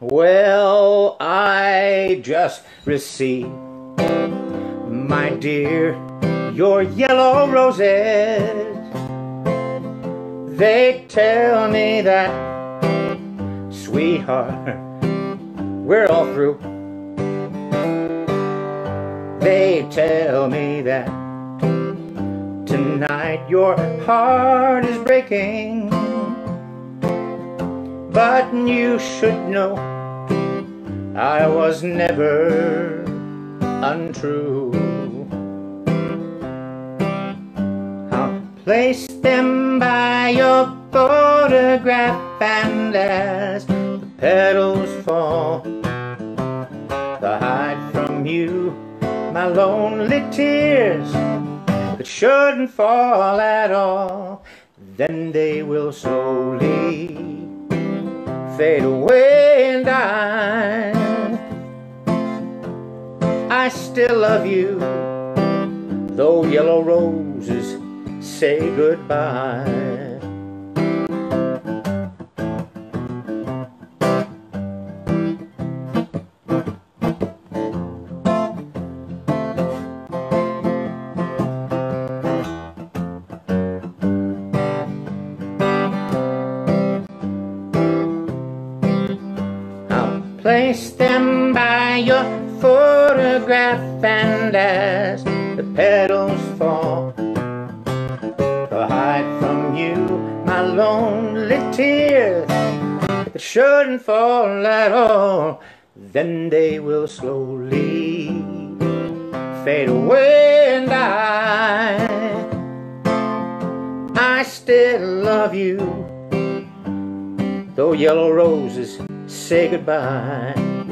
Well, I just received, my dear, your yellow roses. They tell me that, sweetheart, we're all through. They tell me that tonight your heart is breaking. But you should know I was never untrue. I'll place them by your photograph, and as the petals fall, they'll hide from you my lonely tears that shouldn't fall at all. Then they will slowly fade away, and I still love you, though yellow roses say goodbye. Place them by your photograph, and as the petals fall, they'll hide from you my lonely tears that shouldn't fall at all. Then they will slowly fade away, and I still love you, though yellow roses say goodbye.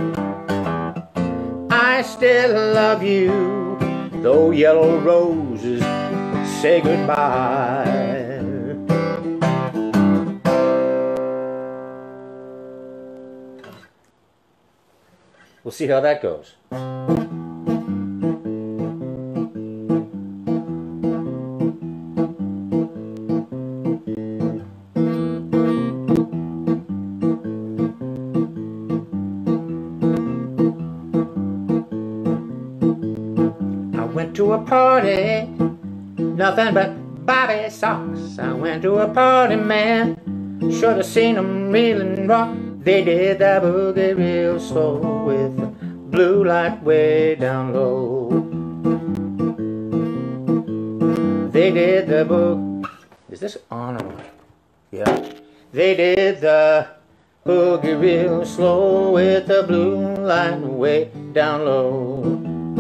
I still love you, though yellow roses say goodbye. We'll see how that goes. Went to a party, nothing but Bobby socks. I went to a party, man, should have seen them reeling rock. They did the boogie real slow with the blue light way down low. They did the boogie. Is this on or what? Yeah. They did the boogie real slow with the blue light way down low.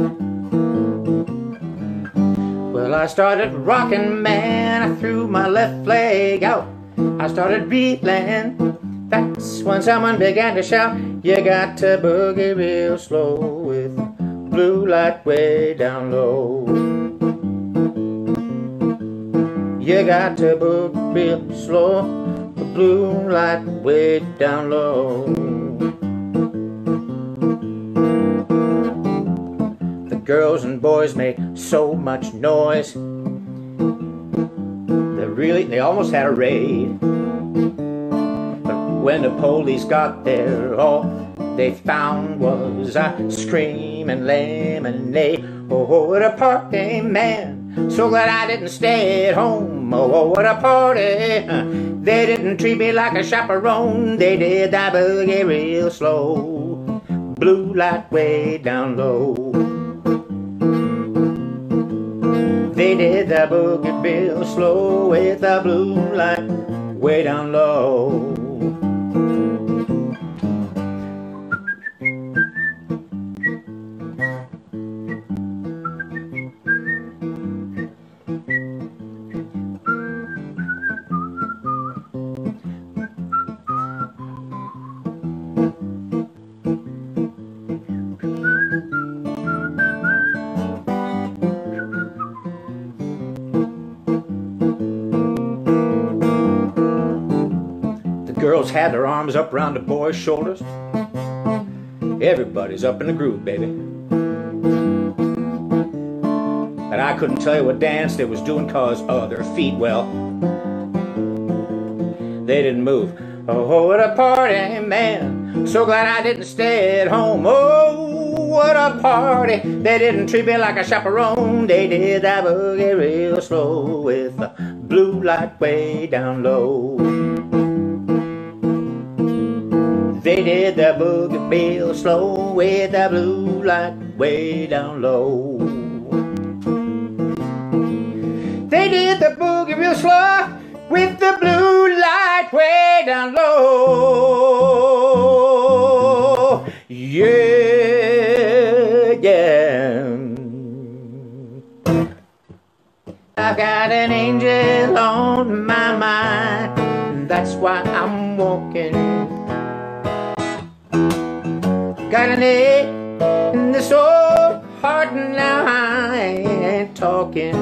Well, I started rocking, man, I threw my left leg out. I started reeling, that's when someone began to shout, you got to boogie real slow with blue light way down low. You got to boogie real slow with blue light way down low. Girls and boys made so much noise, they almost had a raid. But when the police got there, all they found was a screaming lemonade. Oh, what a party, man, so glad I didn't stay at home. Oh, what a party, they didn't treat me like a chaperone. They did that boogie real slow, blue light way down low. They did the boogie real slow with the blue light way down low. Girls had their arms up around the boys' shoulders. Everybody's up in the groove, baby. But I couldn't tell you what dance they was doing, cause their feet, well, they didn't move. Oh, what a party, man, So glad I didn't stay at home. Oh, what a party. They didn't treat me like a chaperone. They did that boogie real slow with the blue light way down low. They did the boogie real slow with the blue light way down low. They did the boogie real slow with the blue light way down low. Yeah, yeah. I've got an angel on my mind. That's why I'm walking. Got an ache in this old heart, now I ain't talking.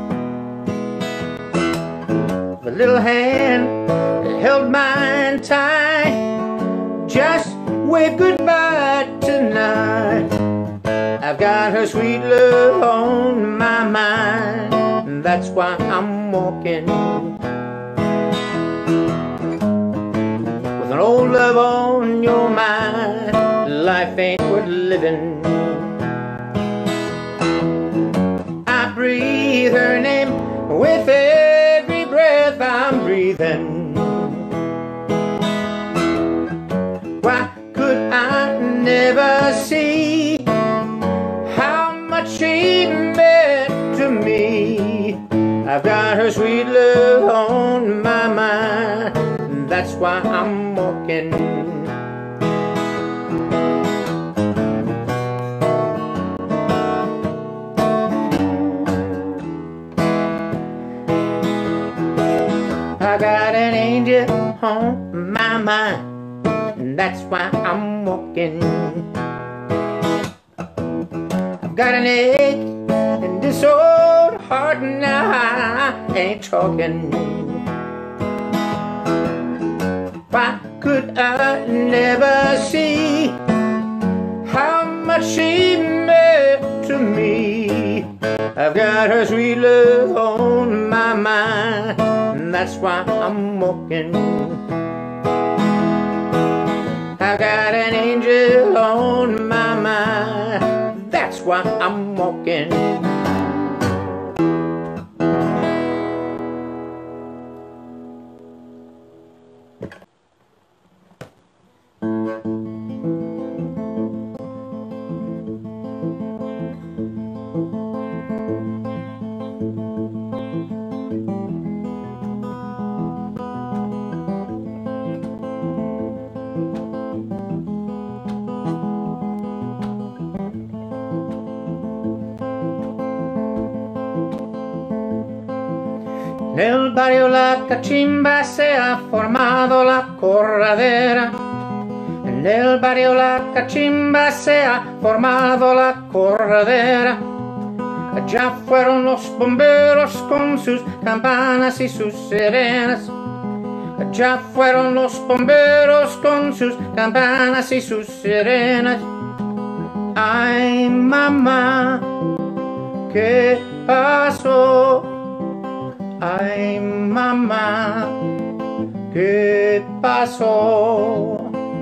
The little hand that held mine tight just waved goodbye tonight. I've got her sweet love on my mind. That's why I'm walking. With an old love on your mind, life ain't worth living. I breathe her name with every breath I'm breathing. Why could I never see how much she meant to me? I've got her sweet love on my mind. That's why I'm walking. I got an angel on my mind. That's why I'm walking. I've got an ache in this old heart, now I ain't talking. Why could I never see how much she meant to me? I've got her sweet love on my mind. That's why I'm walking. I got an angel on my mind. That's why I'm walking. En el barrio La Cachimba se ha formado la corredera. En el barrio La Cachimba se ha formado la corredera. Allá fueron los bomberos con sus campanas y sus sirenas. Allá fueron los bomberos con sus campanas y sus sirenas. Ay, mamá, ¿qué pasó? Ay, mamá, ¿qué pasó?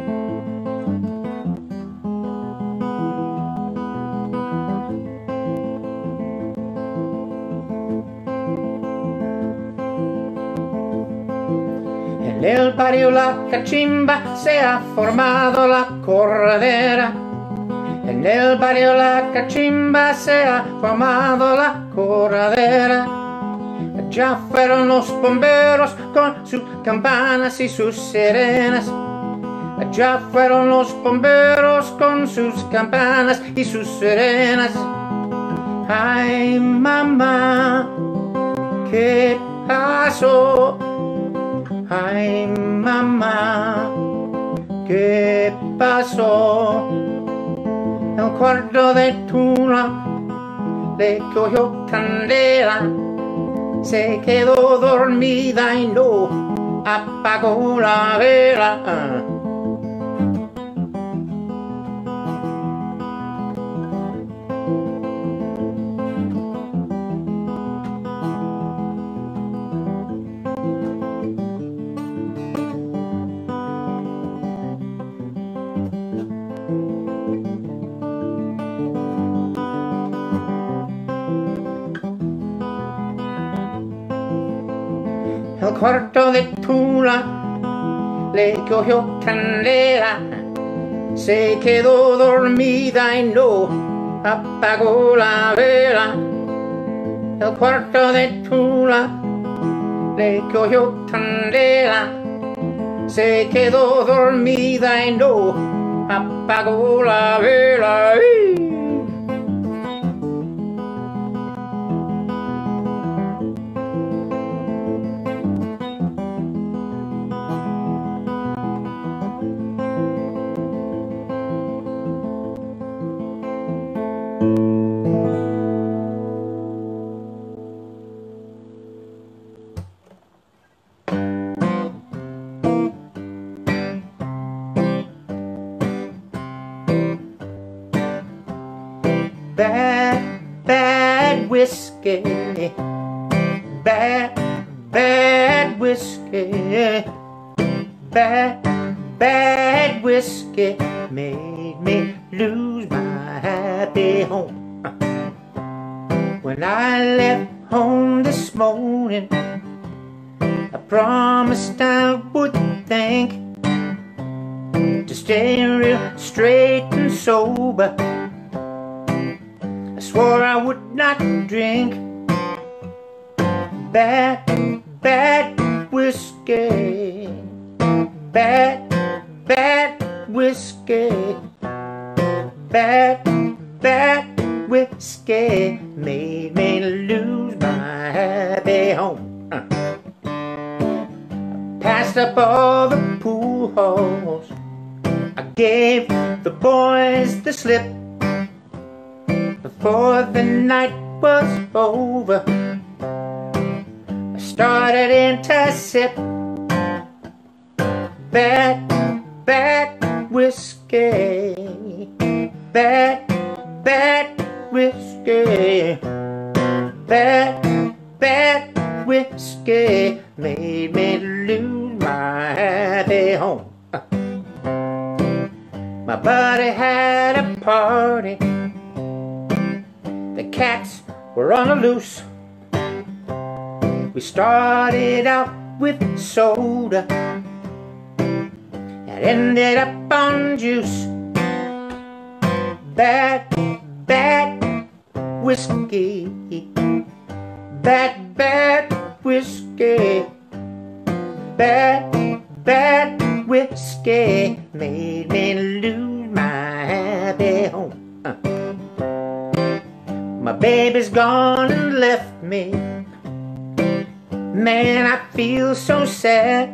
En el barrio La Cachimba se ha formado la corredera. En el barrio La Cachimba se ha formado la corredera. Ya fueron los bomberos con sus campanas y sus sirenas. Ya fueron los bomberos con sus campanas y sus sirenas. Ay, mamá, ¿qué pasó? Ay, mamá, ¿qué pasó? El cuarto de Tuna le cogió candela. Se quedó dormida y no apagó la vela. El cuarto de Tula le cogió candela, se quedó dormida y no apagó la vela. El cuarto de Tula le cogió candela, se quedó dormida y no apagó la vela. Bad, bad whiskey, bad, bad whiskey, bad, bad whiskey made me lose my happy home. When I left home this morning, I promised I would think to stay real straight and sober. I swore I would not drink bad, bad whiskey, bad, bad whiskey, bad, bad whiskey made me lose my happy home. Passed up all the pool halls, I gave the boys the slip. Before the night was over, I started in to sip bad, bad whiskey, bad, bad whiskey, bad, bad whiskey made me lose my happy home. My buddy had a party, the cats were on the loose. We started out with soda and ended up on juice. Bad, bad whiskey, bad, bad whiskey, bad, bad whiskey made me lose my happy home. My baby's gone and left me. Man, I feel so sad,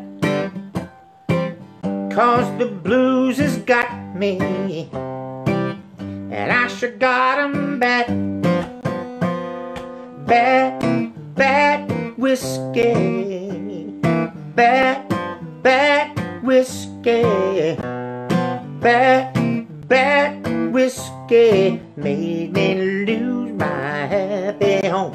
'cause the blues has got me, and I sure got 'em bad. Bad, bad whiskey, bad, bad whiskey, bad, bad whiskey made me lose my happy home.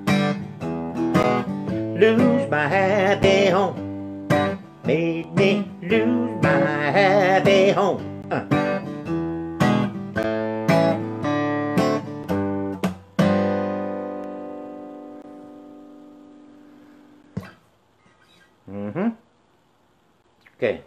Lose my happy home, made me lose my happy home. Okay.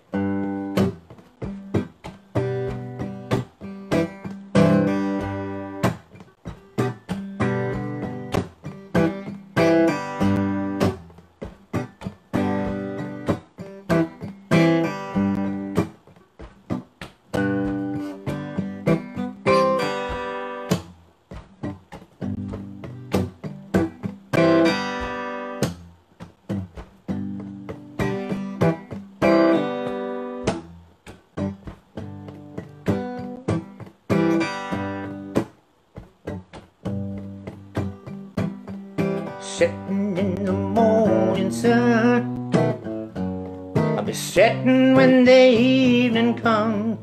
Sitting in the morning sun, I'll be sitting when the evening comes,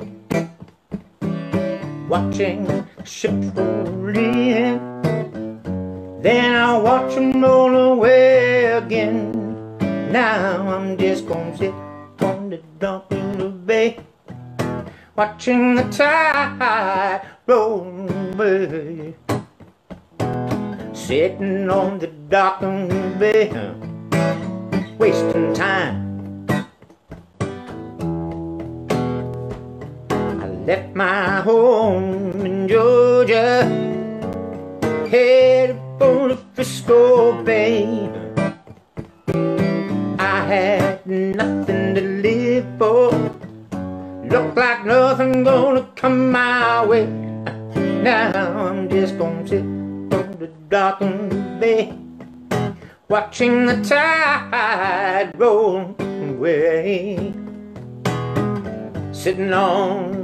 watching ships roll in, then I'll watch them roll away again. Now I'm just gonna sit on the dock in the bay, watching the tide roll away. Sitting on the dock in the bay, wasting time. I left my home in Georgia, headed for the Frisco Bay. I had nothing to live for, looked like nothing gonna come my way. Now I'm just gonna sit on the dock on the bay, watching the tide roll away. Sitting on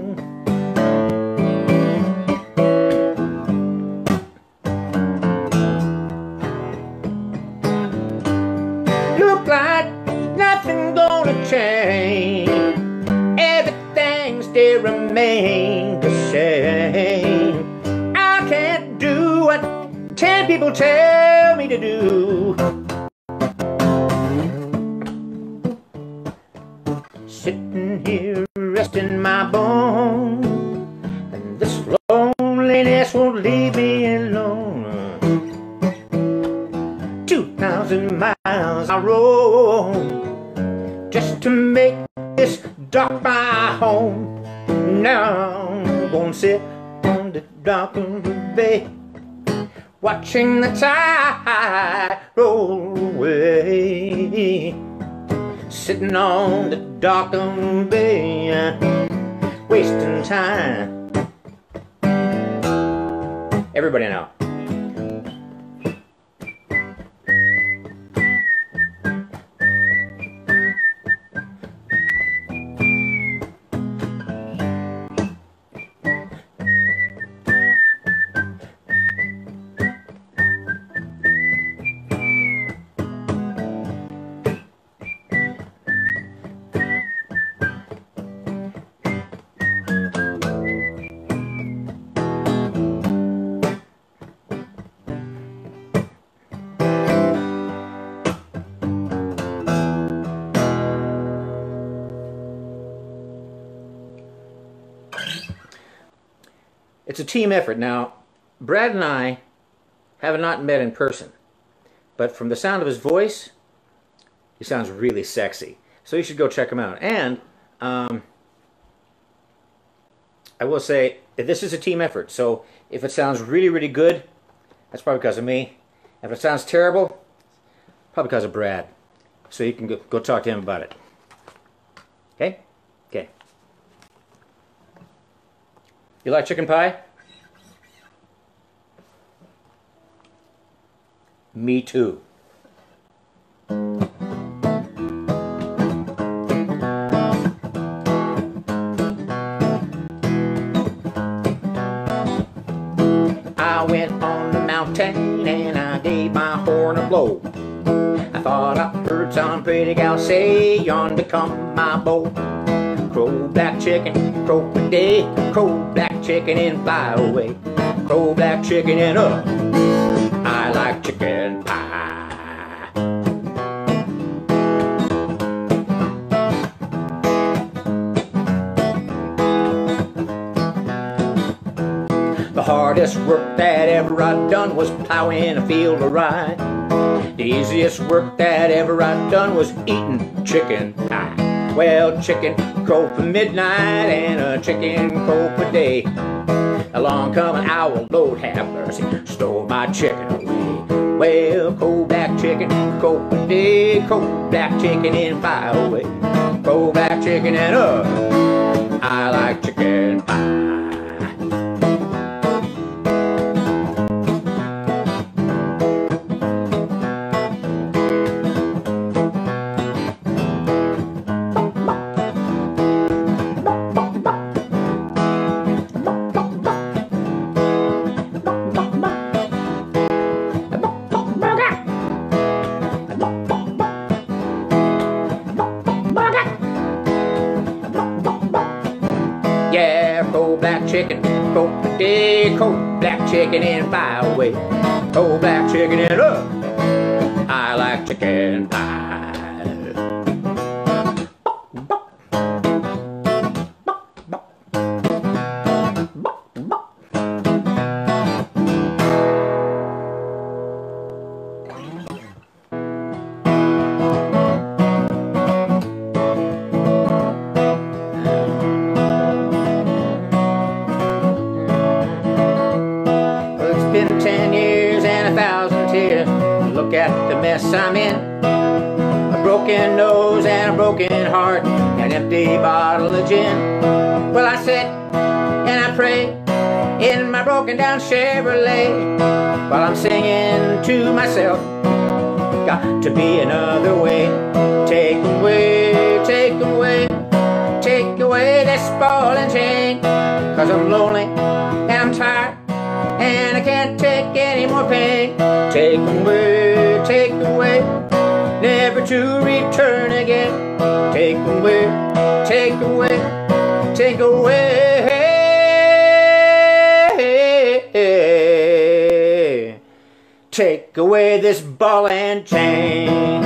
look like nothing gonna change, everything still remains the same. I can't do what 10 people tell me to do. Sitting here resting my bones, and this loneliness won't leave me alone. 2,000 miles I rode just to make this dock my home. Now I'm gonna sit on the dock of the bay, watching the tide roll away. Sitting on the dock of the bay, wasting time. Everybody now. It's a team effort. Now, Brad and I have not met in person, but from the sound of his voice, he sounds really sexy. So you should go check him out. And I will say that this is a team effort. So if it sounds really, really good, that's probably because of me. If it sounds terrible, probably because of Brad. So you can go talk to him about it. Okay? Okay. You like chicken pie? Me too. I went on the mountain and I gave my horn a blow. I thought I heard some pretty gal say, "Yon become my beau." Crow, black chicken, crow a day, crow, black chicken and fly away. Crow, black chicken and up, I like chicken pie. The hardest work that ever I've done was plowing a field of rye. The easiest work that ever I've done was eating chicken pie. Well, chicken crow for midnight and a chicken crow per day. Along come an owl, Lord have mercy, stole my chicken away. Well, crow, black chicken, crow per day, crow, black chicken and fly away. Crow, black chicken and I like chicken pie. Yeah, crow, black chicken, crow a day, crow, black chicken and fly away. Crow, black chicken and I like chicken pie. heart, an empty bottle of gin. Well, I sit and I pray in my broken down Chevrolet while I'm singing to myself, got to be another way. Take away, take away, take away this ball and chain, 'cause I'm lonely and I'm tired and I can't take any more pain. Take away, never to return again. Take away, take away, take away. Take away this ball and chain.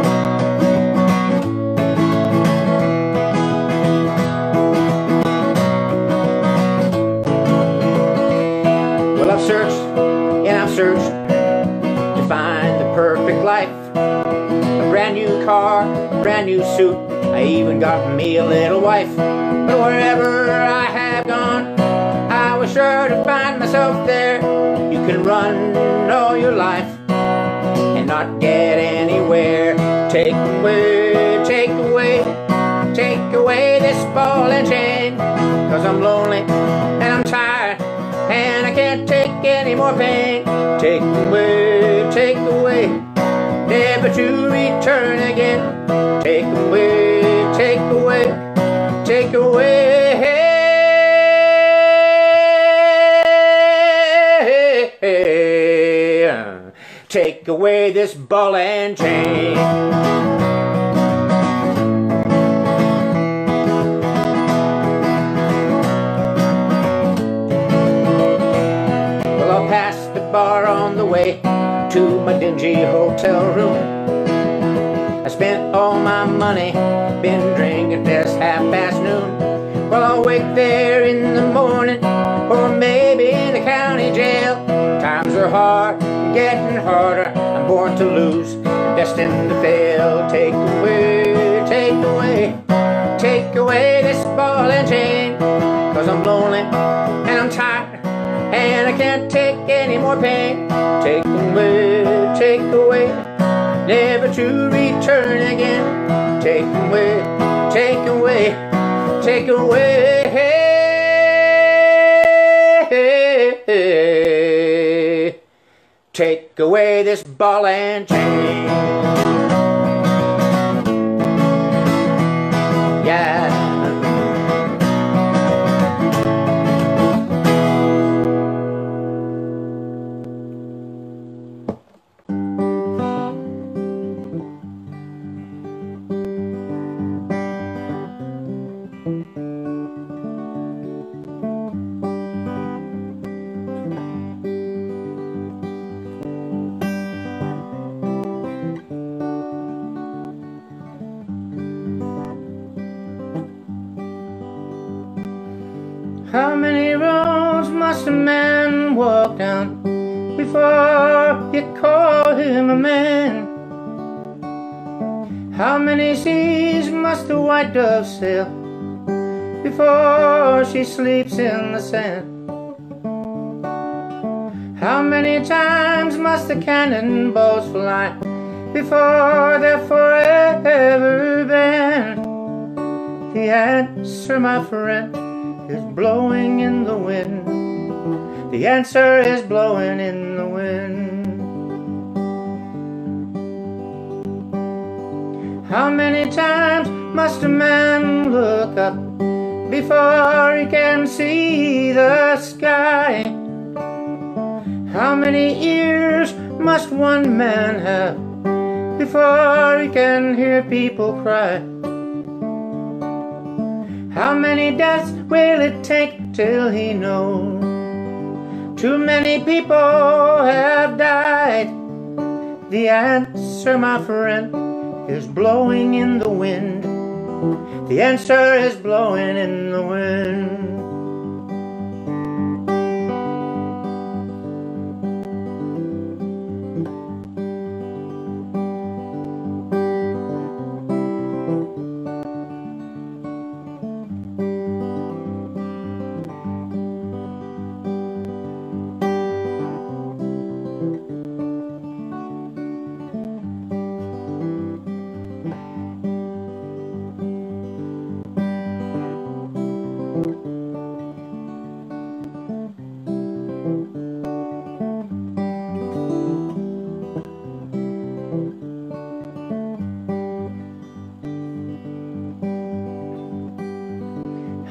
Well, I've searched and I've searched to find the perfect life. A brand new car, a brand new suit, I even got me a little wife. But wherever I have gone, I was sure to find myself there. You can run all your life and not get anywhere. Take away, take away, take away this ball and chain, 'cause I'm lonely and I'm tired and I can't take any more pain. Take away, never to return again. Take away, take away, take away. Take away this ball and chain. Well, I'll pass the bar on the way to my dingy hotel room. I spent all my money, been drinking past noon. Well, I'll wait there in the morning, or maybe in the county jail. Times are hard, getting harder. I'm born to lose, destined to fail. Take away, take away, take away this ball and chain, 'cause I'm lonely and I'm tired and I can't take any more pain. Take away, never to return again. Take away, take away, take away. Take away this ball and chain. Yeah. How many roads must a man walk down before you call him a man? How many seas must the white dove sail before she sleeps in the sand? How many times must the cannonballs fly before they're forever banned? The answer, my friend, is blowing in the wind. The answer is blowing in the wind. How many times must a man look up before he can see the sky? How many ears must one man have before he can hear people cry? How many deaths will it take till he knows too many people have died? The answer, my friend, is blowing in the wind. The answer is blowing in the wind.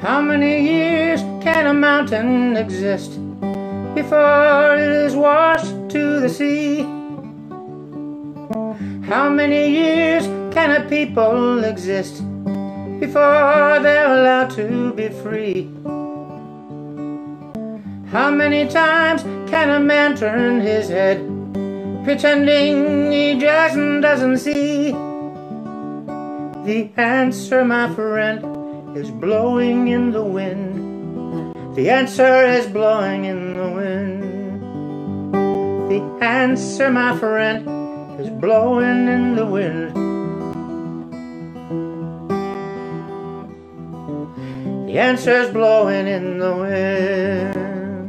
How many years can a mountain exist before it is washed to the sea? How many years can a people exist before they're allowed to be free? How many times can a man turn his head, pretending he just doesn't see? The answer, my friend, is blowing in the wind. The answer is blowing in the wind. The answer, my friend, is blowing in the wind. The answer is blowing in the wind.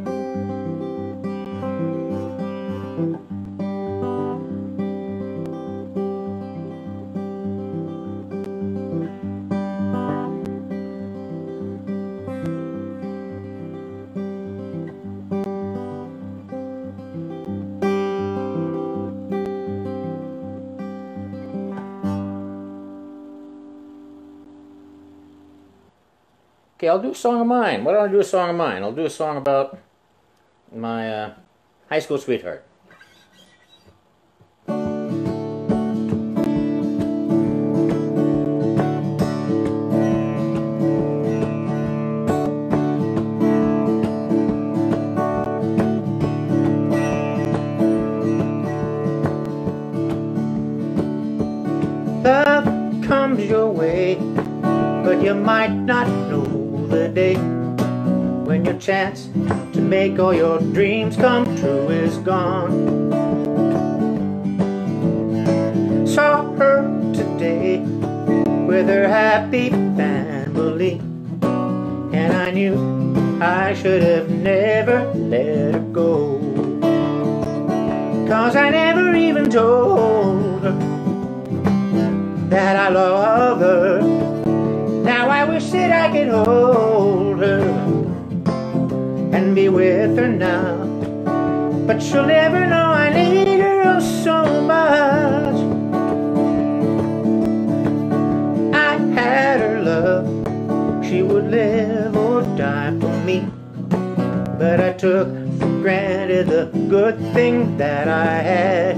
Okay, I'll do a song of mine. Why don't I do a song of mine? I'll do a song about my high school sweetheart. Love comes your way, but you might not know the day when your chance to make all your dreams come true is gone. Saw her today with her happy family, and I knew I should have never let her go, 'cause I never even told her that I love her. Now I wish that I could hold her and be with her now, but she'll never know I need her oh so much. I had her love, she would live or die for me, but I took for granted the good thing that I had.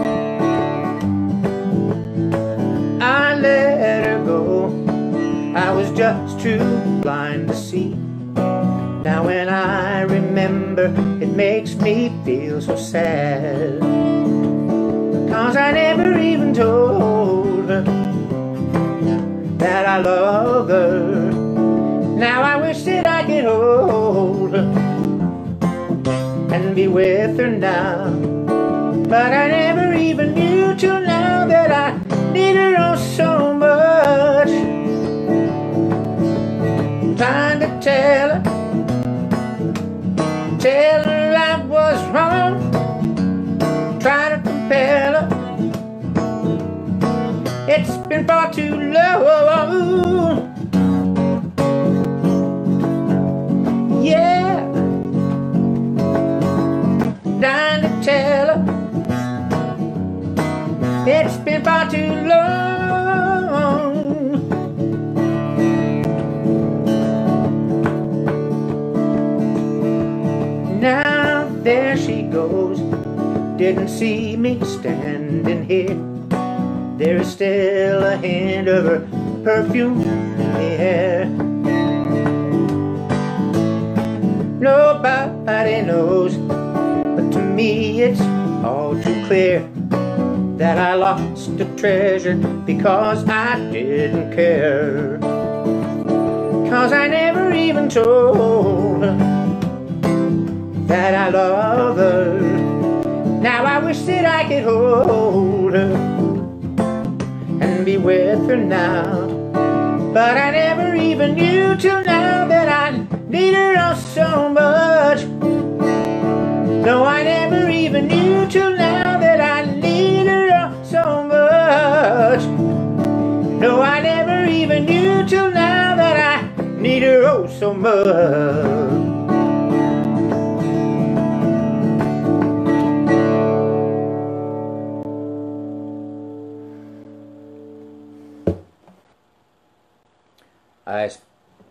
I let her go, I was just too blind to see. Now when I remember, it makes me feel so sad, 'cause I never even told her that I love her. Now I wish that I could hold her and be with her now, but I never even knew till now that I need her oh so much. Trying to tell her I was wrong, trying to compel her. It's been far too long. Yeah, trying to tell her it's been far too long. Now there she goes, didn't see me standing here. There is still a hint of her perfume in the air. Nobody knows, but to me it's all too clear that I lost a treasure because I didn't care. 'Cause I never even told her that I love her. Now I wish that I could hold her and be with her now, but I never even knew till now that I need her oh so much. No, I never even knew till now that I need her oh so much. No, I never even knew till now that I need her oh so much.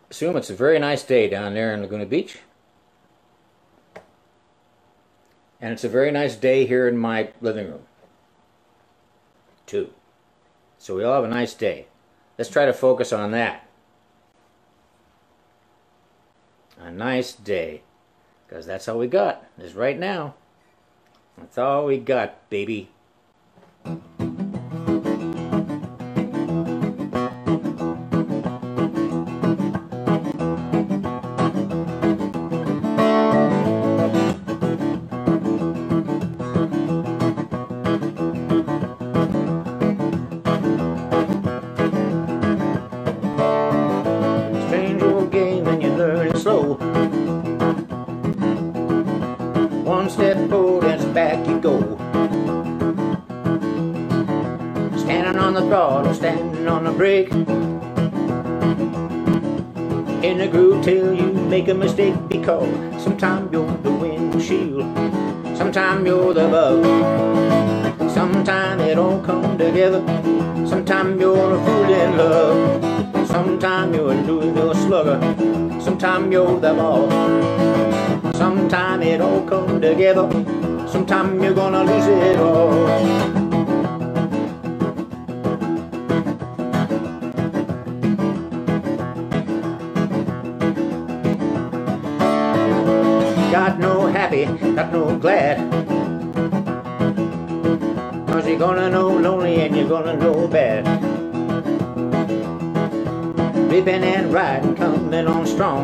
assume it's a very nice day down there in Laguna Beach. And it's a very nice day here in my living room, too. So we all have a nice day. Let's try to focus on that. A nice day. Because that's all we got, is right now. That's all we got, baby. Strange old game and you learn it slow. One step forward and back you go. Standing on the throttle, standing on the brake. In the groove till you make a mistake, because sometimes you're the windshield, sometimes you're the bug, sometimes it all come together. Sometimes you're a fool in love, sometimes you're a Louisville slugger, sometimes you're the ball. Sometime it all come together. Sometime you're gonna lose it all. Got no happy, got no glad. 'Cause you're gonna know lonely and you're gonna know bad. Ripping and riding, coming on strong.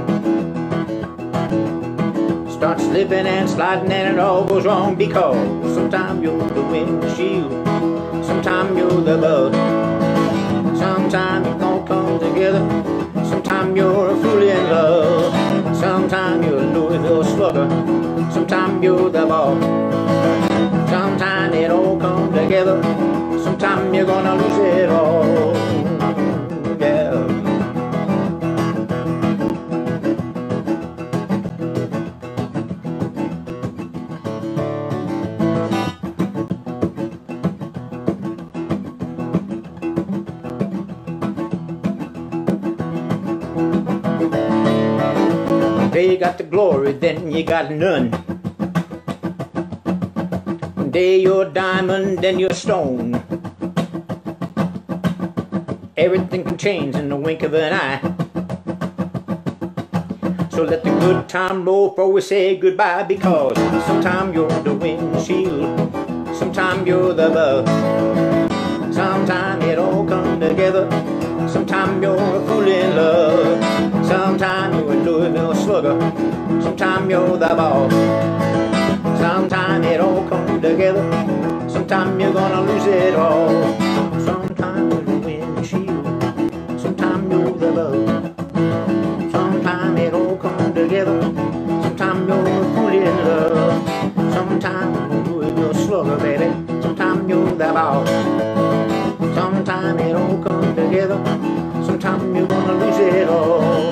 Start slipping and sliding and it all goes wrong, because sometimes you're the windshield, sometimes you're the bug, sometimes it don't come together. Sometimes you're a fool in love, sometimes you're a Louisville slugger, sometimes you're the ball. Sometimes it all come together. Sometimes you're gonna lose it all. Yeah. You got the glory, then you got none. One day you're diamond, then you're stone. Everything can change in the wink of an eye. So let the good time roll before we say goodbye, because sometimes you're the windshield, sometimes you're the bug, sometimes it all comes together. Sometimes you're a fool in love, sometimes you're a Louisville slugger, sometimes you're the ball. Sometimes it all comes together. Sometimes you're gonna lose it all. Sometimes you're the windshield, sometimes you're the bug. Sometimes it all comes together. Sometimes you're a fool in love, sometimes you're a Louisville slugger, baby. Sometimes you're the ball. Sometimes it all comes together. Sometimes you're gonna lose it all.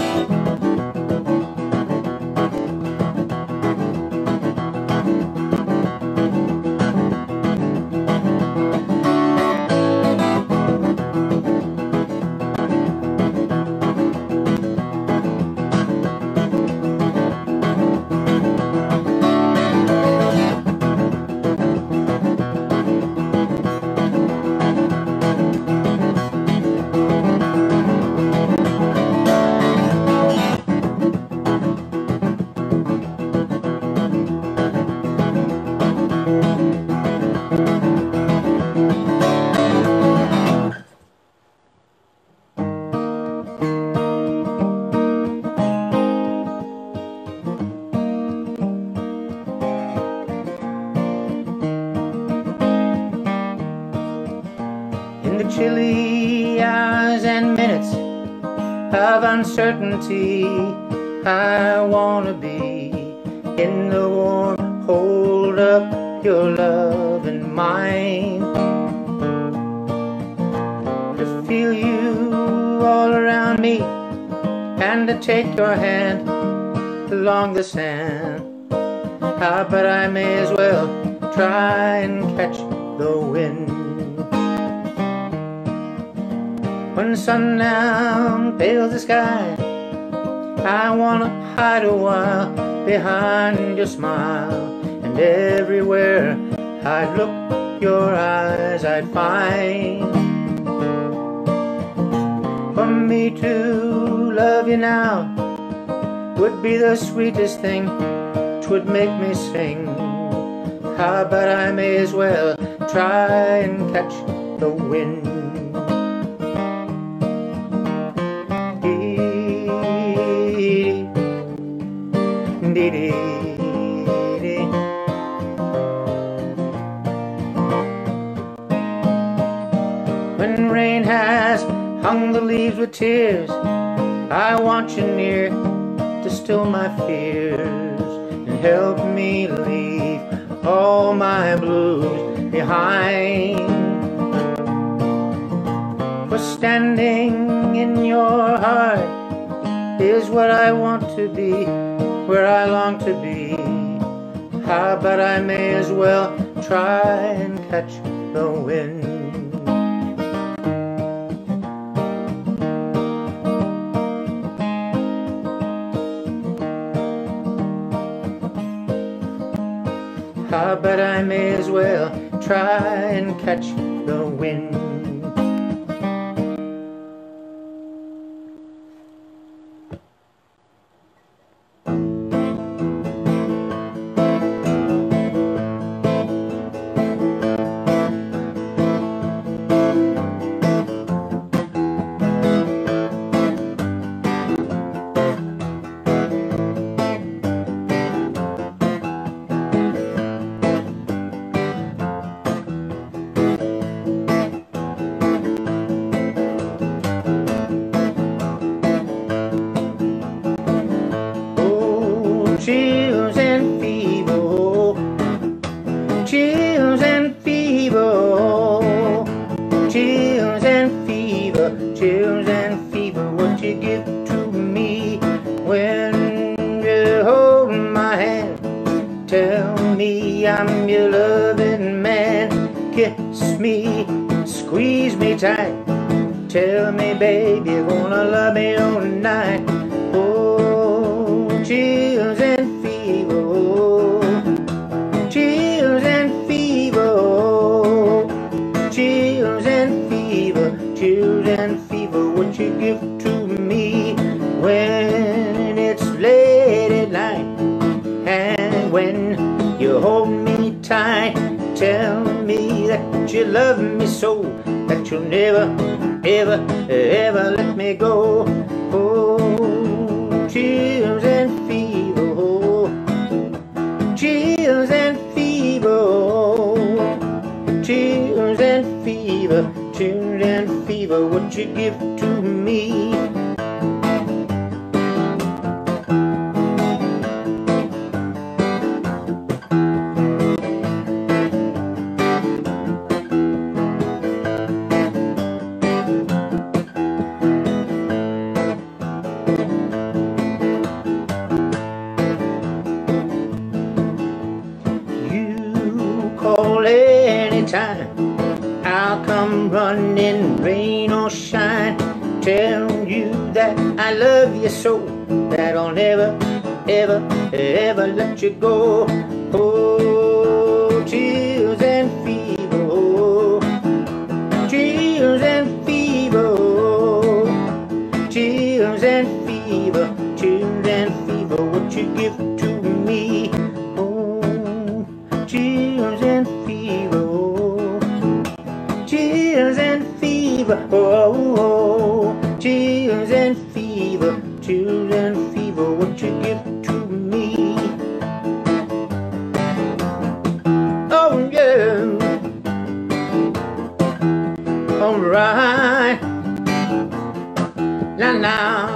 In the chilly hours and minutes of uncertainty, I wanna be in the warm hold of your love and mine, to feel you all around me and to take your hand along the sand. But I may as well try and catch the wind. When sundown pales the sky I wanna hide a while behind your smile, and everywhere I'd look, your eyes I'd find. For me to love you now would be the sweetest thing, 'twould make me sing. Ah, but I may as well try and catch the wind. When rain has hung the leaves with tears, I want you near to still my fears and help me leave all my blues behind. For standing in your heart is what I want to be, where I long to be. Ah, but I may as well try and catch the wind. Ah, but I may as well try and catch the wind. Chills and fever, chills and fever, chills and fever, chills and fever. What you give to me when you hold my hand? Tell me I'm your loving man. Kiss me, squeeze me tight. Tell me, baby, you're gonna love me all night. Oh, chills and fever, chills and fever, chills and fever, chills and fever. What you give to me when it's late at night, and when you hold me tight. Tell me that you love me so, that you'll never, ever, ever let me go. Oh, chills and fever, chills and fever, chills and fever, chills and fever. What you give to me? Call anytime, I'll come running, rain or shine. Tell you that I love you so, that I'll never, ever, ever let you go. Oh, chills and fever, chills and fever, chills and fever, chills and fever. What you give to me? Chills and fever, chills and fever, oh, oh, chills and fever, chills and fever. What you give to me? Oh yeah, alright, now.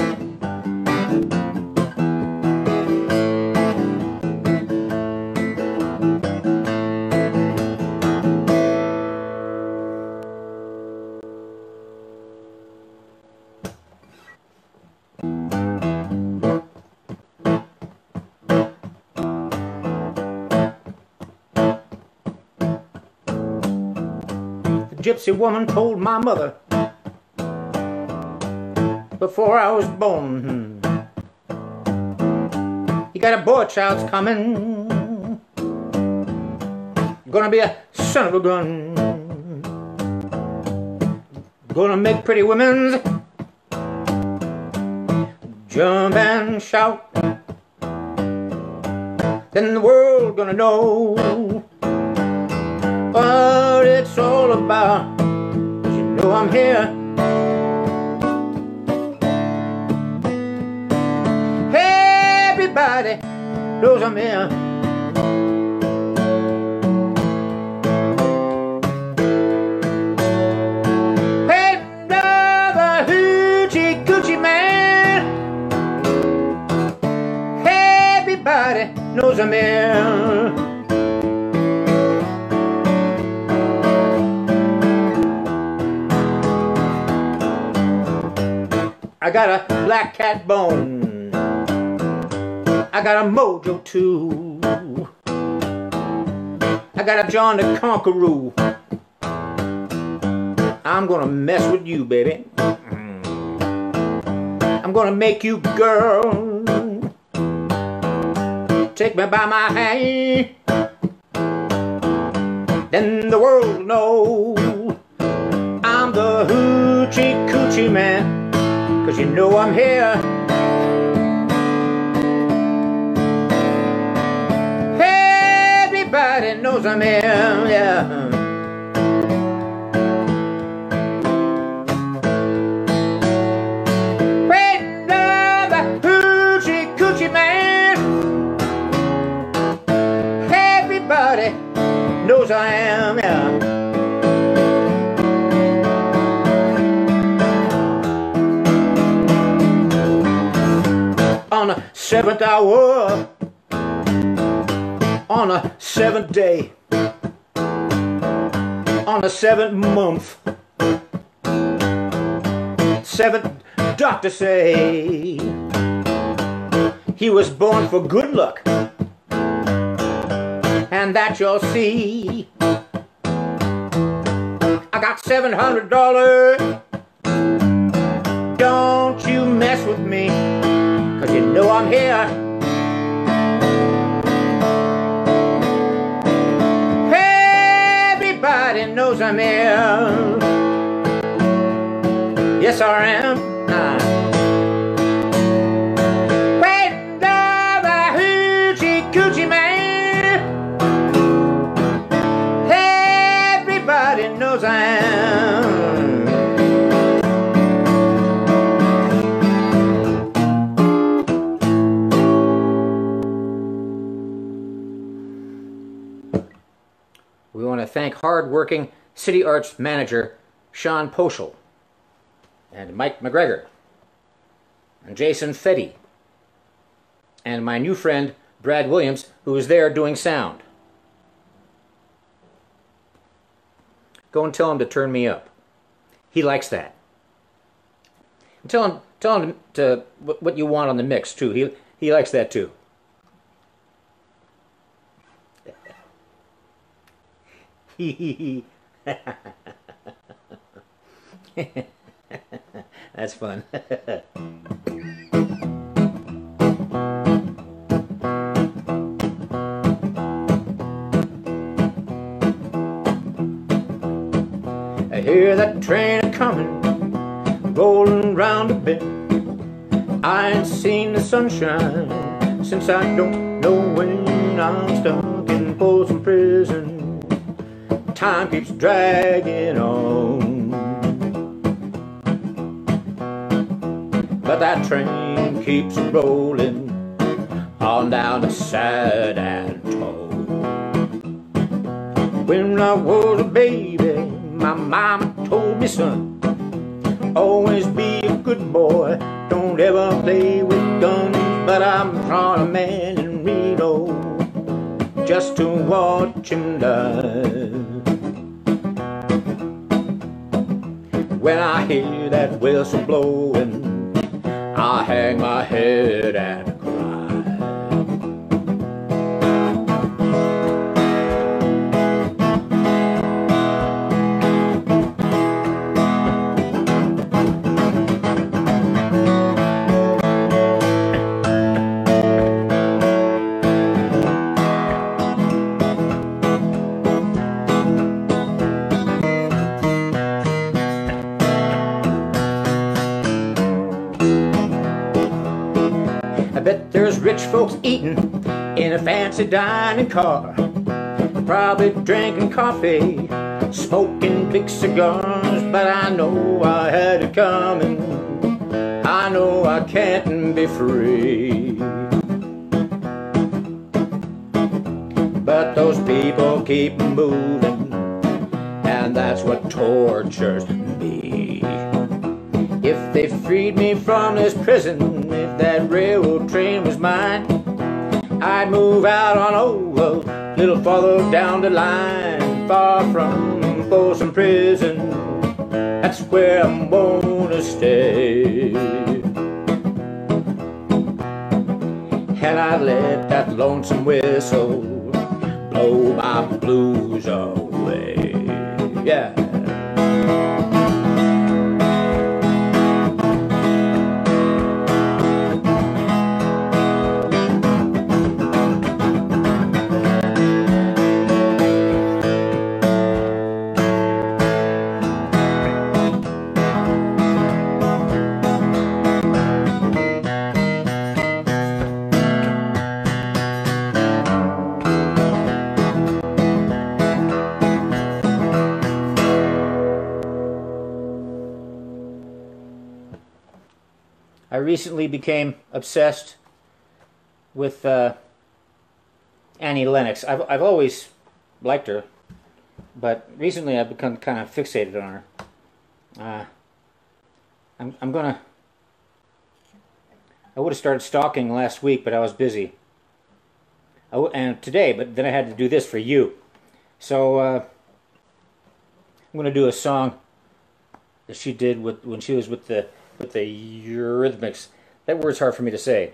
The gypsy woman told my mother before I was born, He got a boy child's coming. Gonna be a son of a gun. Gonna make pretty women jump and shout. Then the world gonna know what it's all about. 'Cause you know I'm here. Everybody knows I'm here. Another hoochie coochie man. Everybody knows I'm here. I got a black cat bone. I got a mojo too. I got a John the Conqueror. I'm gonna mess with you, baby. I'm gonna make you girl. Take me by my hand. Then the world will know I'm the hoochie coochie man. 'Cause you know I'm here. Everybody knows I'm here, yeah. Another hoochie coochie man. Everybody knows I am, yeah. On the 7th hour, on the 7th day, on the 7th month, 7th doctor say he was born for good luck, and that you'll see. I got $700. Don't you mess with me, 'cause you know I'm here. Everybody knows I'm here. Yes, I am. Another hoochie coochie man. Everybody knows I am. We want to thank hard-working City Arts manager Sean Poschel, and Mike McGregor, and Jason Fetty, and my new friend Brad Williams, who is there doing sound. Go and tell him to turn me up. He likes that. And tell him to what you want on the mix too. He likes that too. That's fun. I hear that train a-comin', rolling round a bend. I ain't seen the sunshine since I don't know when. I'm stuck in Folsom Prison. Time keeps dragging on, but that train keeps rolling on down to Sad Antone. When I was a baby, my mama told me, son, always be a good boy, don't ever play with guns. But I'm on a man in Reno just to watch him die. When I hear that whistle blowing, I hang my head and cry. I bet there's rich folks eating in a fancy dining car, probably drinking coffee, smoking big cigars. But I know I had it coming, I know I can't be free. But those people keep moving, and that's what tortures me. If they freed me from this prison, if that railroad train was mine, I'd move out on over, a little farther down the line, far from Folsom Prison. That's where I'm gonna stay. And I'd let that lonesome whistle blow my blues away. Yeah. I recently became obsessed with Annie Lennox. I've always liked her, but recently I've become kind of fixated on her. I would have started stalking last week, but I was busy. And today, but then I had to do this for you. So I'm going to do a song that she did when she was with the Eurythmics. That word's hard for me to say.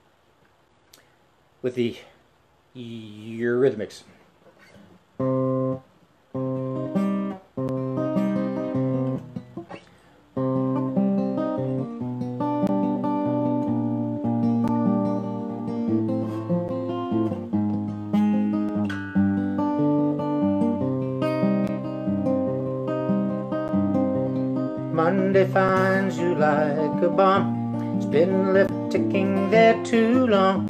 With the Eurythmics. Monday finds you like a bomb. It's been left ticking there too long.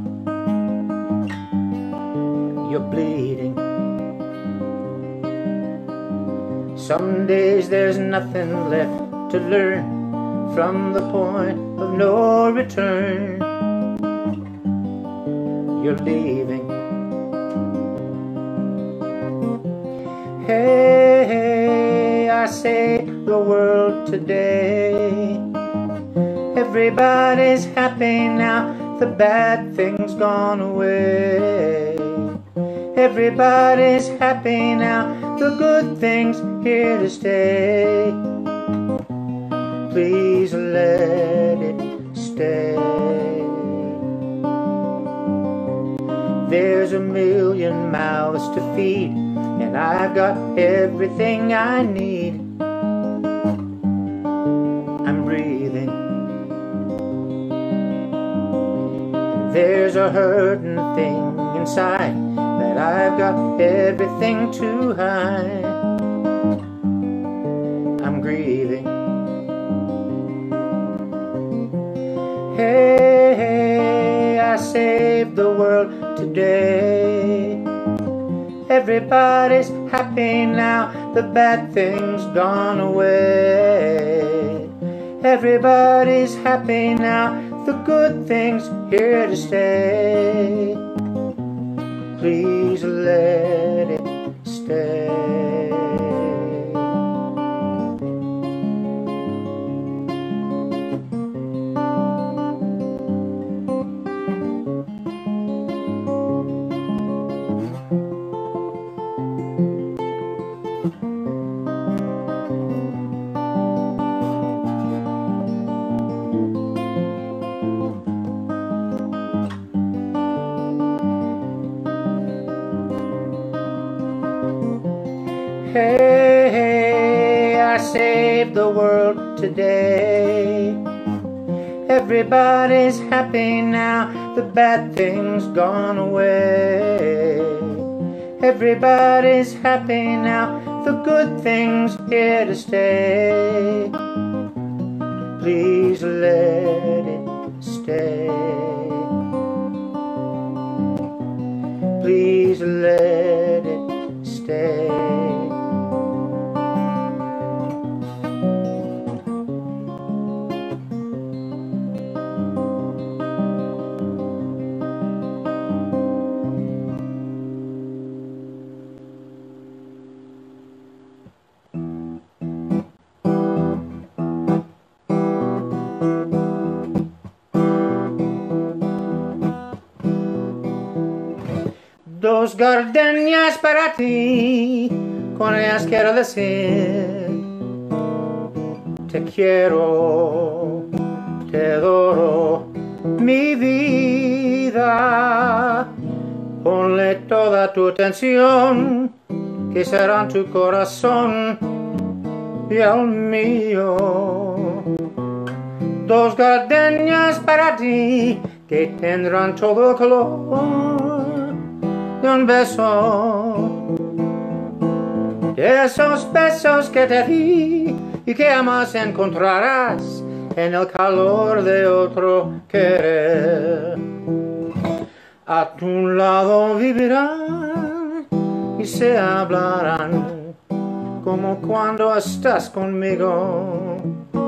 You're bleeding. Some days there's nothing left to learn from the point of no return. You're leaving. Hey, hey, I say the world today, everybody's happy now, the bad things gone away. Everybody's happy now, the good things here to stay. Please let it stay. There's a million mouths to feed, and I've got everything I need. I'm breathing. There's a hurting thing inside that I've got everything to hide. I'm grieving. Hey, hey, I saved the world today. Everybody's happy now, the bad things gone away. Everybody's happy now, the good things here to stay. Please let it stay. Hey, hey, I saved the world today. Everybody's happy now, the bad things gone away. Everybody's happy now, the good things here to stay. Please let it stay. Dos gardenias para ti, con ellas quiero decir: te quiero, te adoro, mi vida. Ponle toda tu atención, que será en tu corazón y el mío. Dos gardenias para ti, que tendrán todo el color de un beso. Esos besos que te di y que jamás encontrarás en el calor de otro querer. A tu lado vivirán y se hablarán como cuando estás conmigo.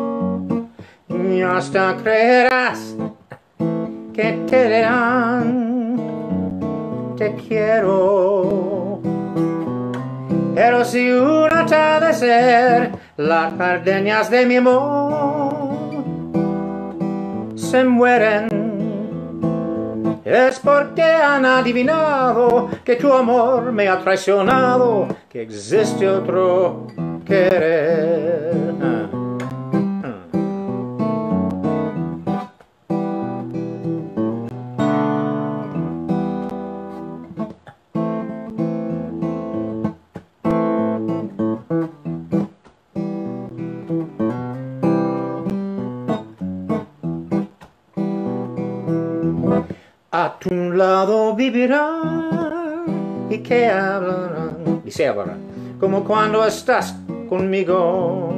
Y hasta creerás que te dirán: te quiero. Pero si un atardecer las gardenias de mi amor se mueren, es porque han adivinado que tu amor me ha traicionado, que existe otro querer. A tu lado vivirán y que hablarán, y se hablarán, como cuando estás conmigo.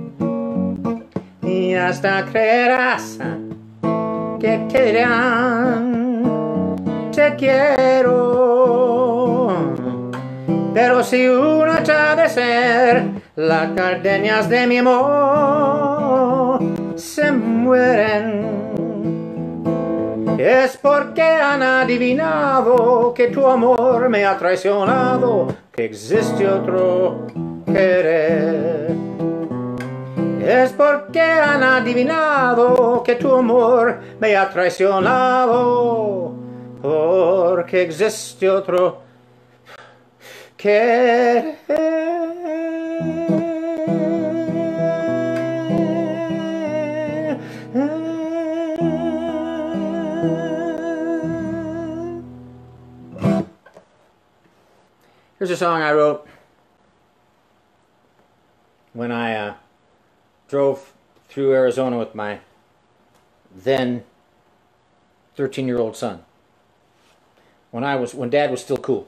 Y hasta creerás que te dirán: te quiero. Pero si un atardecer las gardenias de mi amor se mueren, es porque han adivinado que tu amor me ha traicionado, que existe otro querer. Es porque han adivinado que tu amor me ha traicionado, porque existe otro querer. Here's a song I wrote when I drove through Arizona with my then 13-year-old son. When Dad was still cool.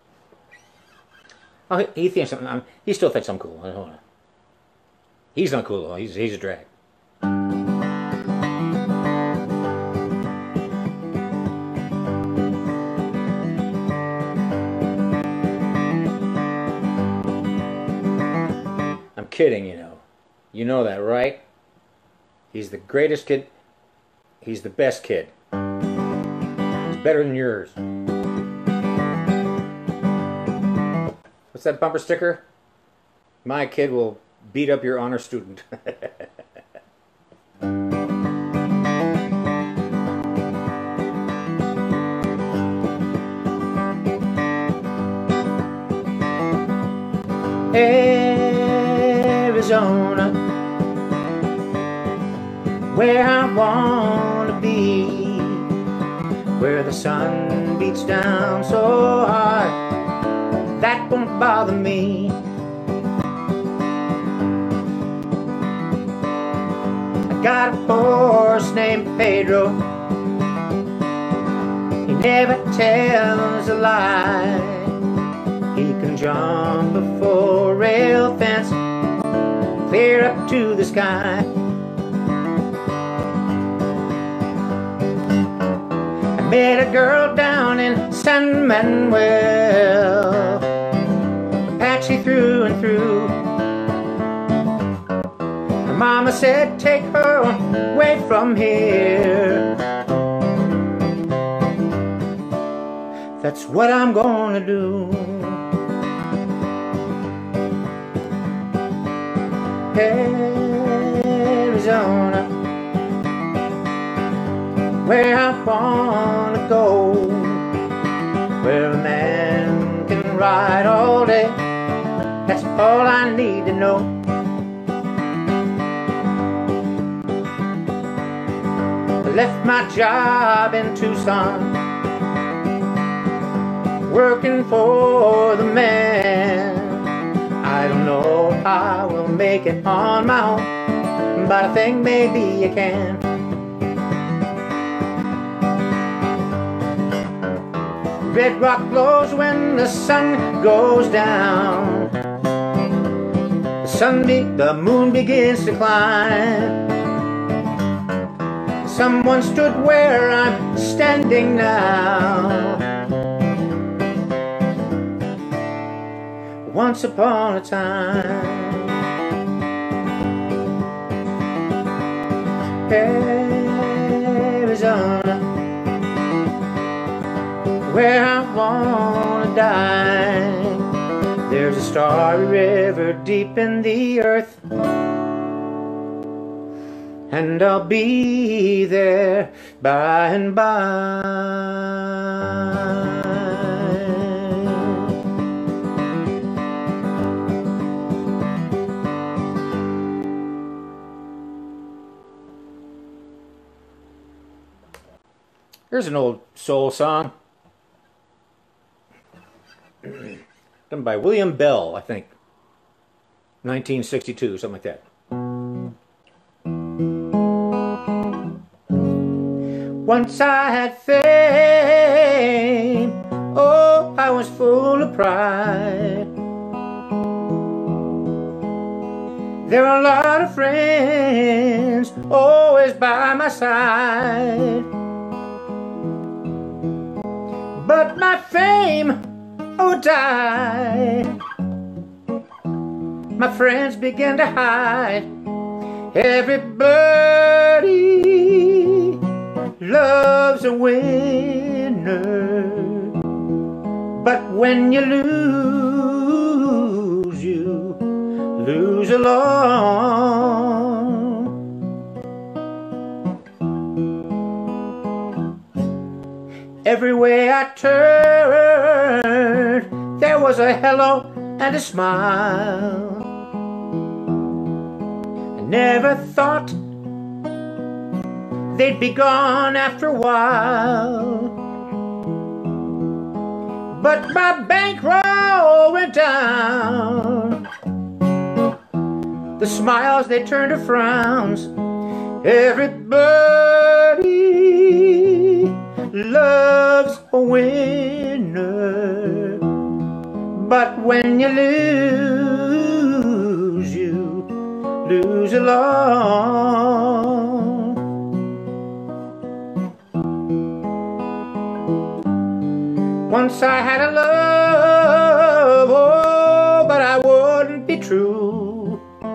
Oh, he still thinks I'm cool. Hold on. He's not cool though. He's a drag. I'm kidding, you know. You know that, right? He's the greatest kid. He's the best kid. He's better than yours. What's that bumper sticker? My kid will beat up your honor student. Arizona, where I wanna be, where the sun beats down so hard that won't bother me. I got a horse named Pedro, he never tells a lie. He can jump a four-rail fence clear up to the sky. I met a girl down in San Manuel, Apache through and through. Her mama said, take her away from here. That's what I'm gonna do. Arizona, where I wanna go, where a man right all day. That's all I need to know. I left my job in Tucson, working for the man. I don't know if I will make it on my own, but I think maybe I can. Red rock glows when the sun goes down. The moon begins to climb. Someone stood where I'm standing now. Once upon a time, Arizona, where I wanna die. There's a starry river deep in the earth, and I'll be there by and by. Here's an old soul song. Done by William Bell, I think. 1962, something like that. Once I had fame, oh, I was full of pride. There are a lot of friends always by my side. But my fame, oh, died. My friends began to hide. Everybody loves a winner, but when you lose alone. Everywhere I turned, there was a hello and a smile. I never thought they'd be gone after a while, but my bankroll went down. The smiles, they turned to frowns. Everybody loves a winner, but when you lose alone. Once I had a love, oh, but I wouldn't be true.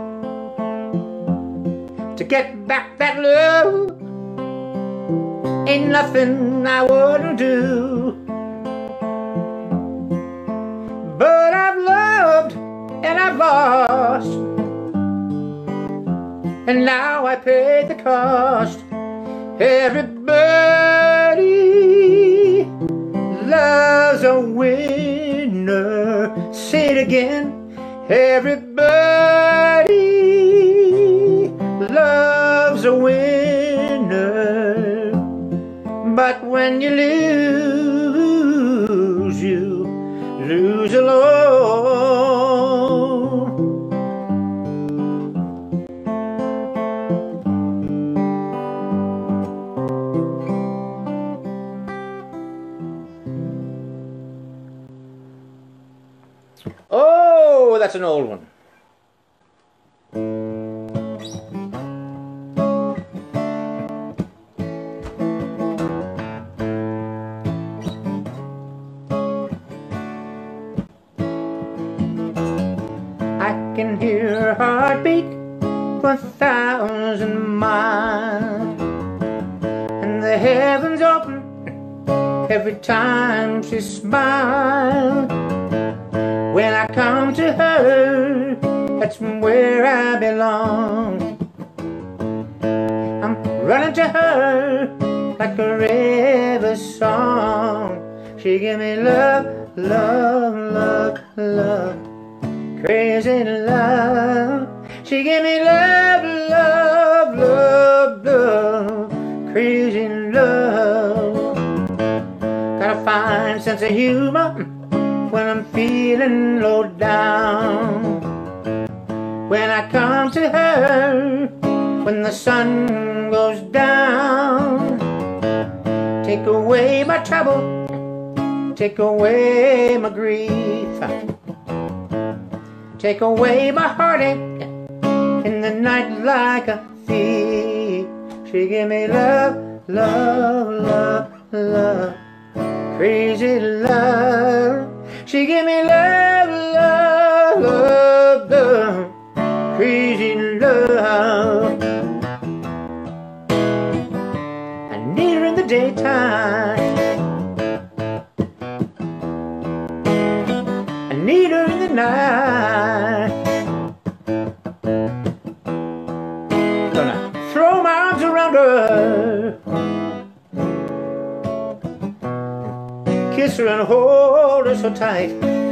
To get back that love ain't nothing I wouldn't do. But I've loved and I've lost, and now I pay the cost. Everybody loves a winner. Say it again. Everybody loves a winner, but when you lose alone. Oh, that's an old one. I can hear her heartbeat for 1,000 miles, and the heavens open every time she smiles. When I come to her, that's where I belong. I'm running to her like a river song. She give me love, love, love, love, crazy love. She give me love, love, love, love, crazy love. Got a fine sense of humor when I'm feeling low down. When I come to her, when the sun goes down, take away my trouble, take away my grief, take away my heartache in the night like a thief. She give me love, love, love, love, crazy love. She give me love, love, love, love, crazy love. I need her in the daytime, I need her in the night. Gonna throw my arms around her, kiss her and hold her so tight.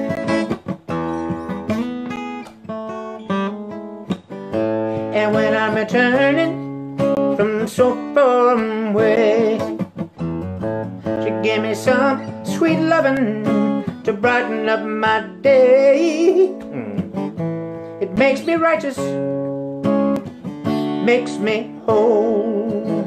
And when I'm returning from so far away, she gave me some sweet loving to brighten up my day. It makes me righteous, makes me whole.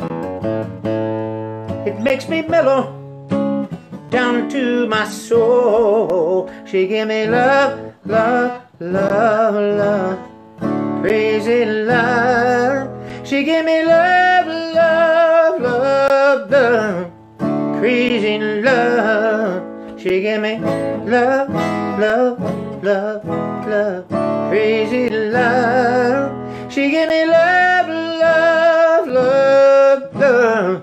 It makes me mellow down to my soul. She give me love, love, love, love, crazy love. She give me love, love, love, love, crazy love. She give me love, love, love, love, crazy love. She give me love, love, love, love,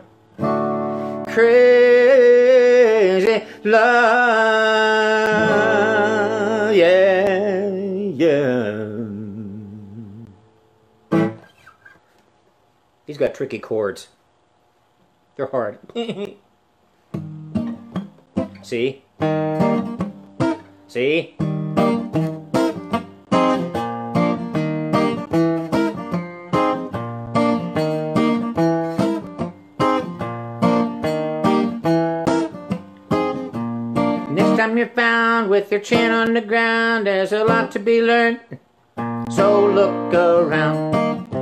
crazy love. Yeah, yeah. He's got tricky chords. They're hard. See? See? Next time you're found with your chin on the ground, there's a lot to be learned, so look around.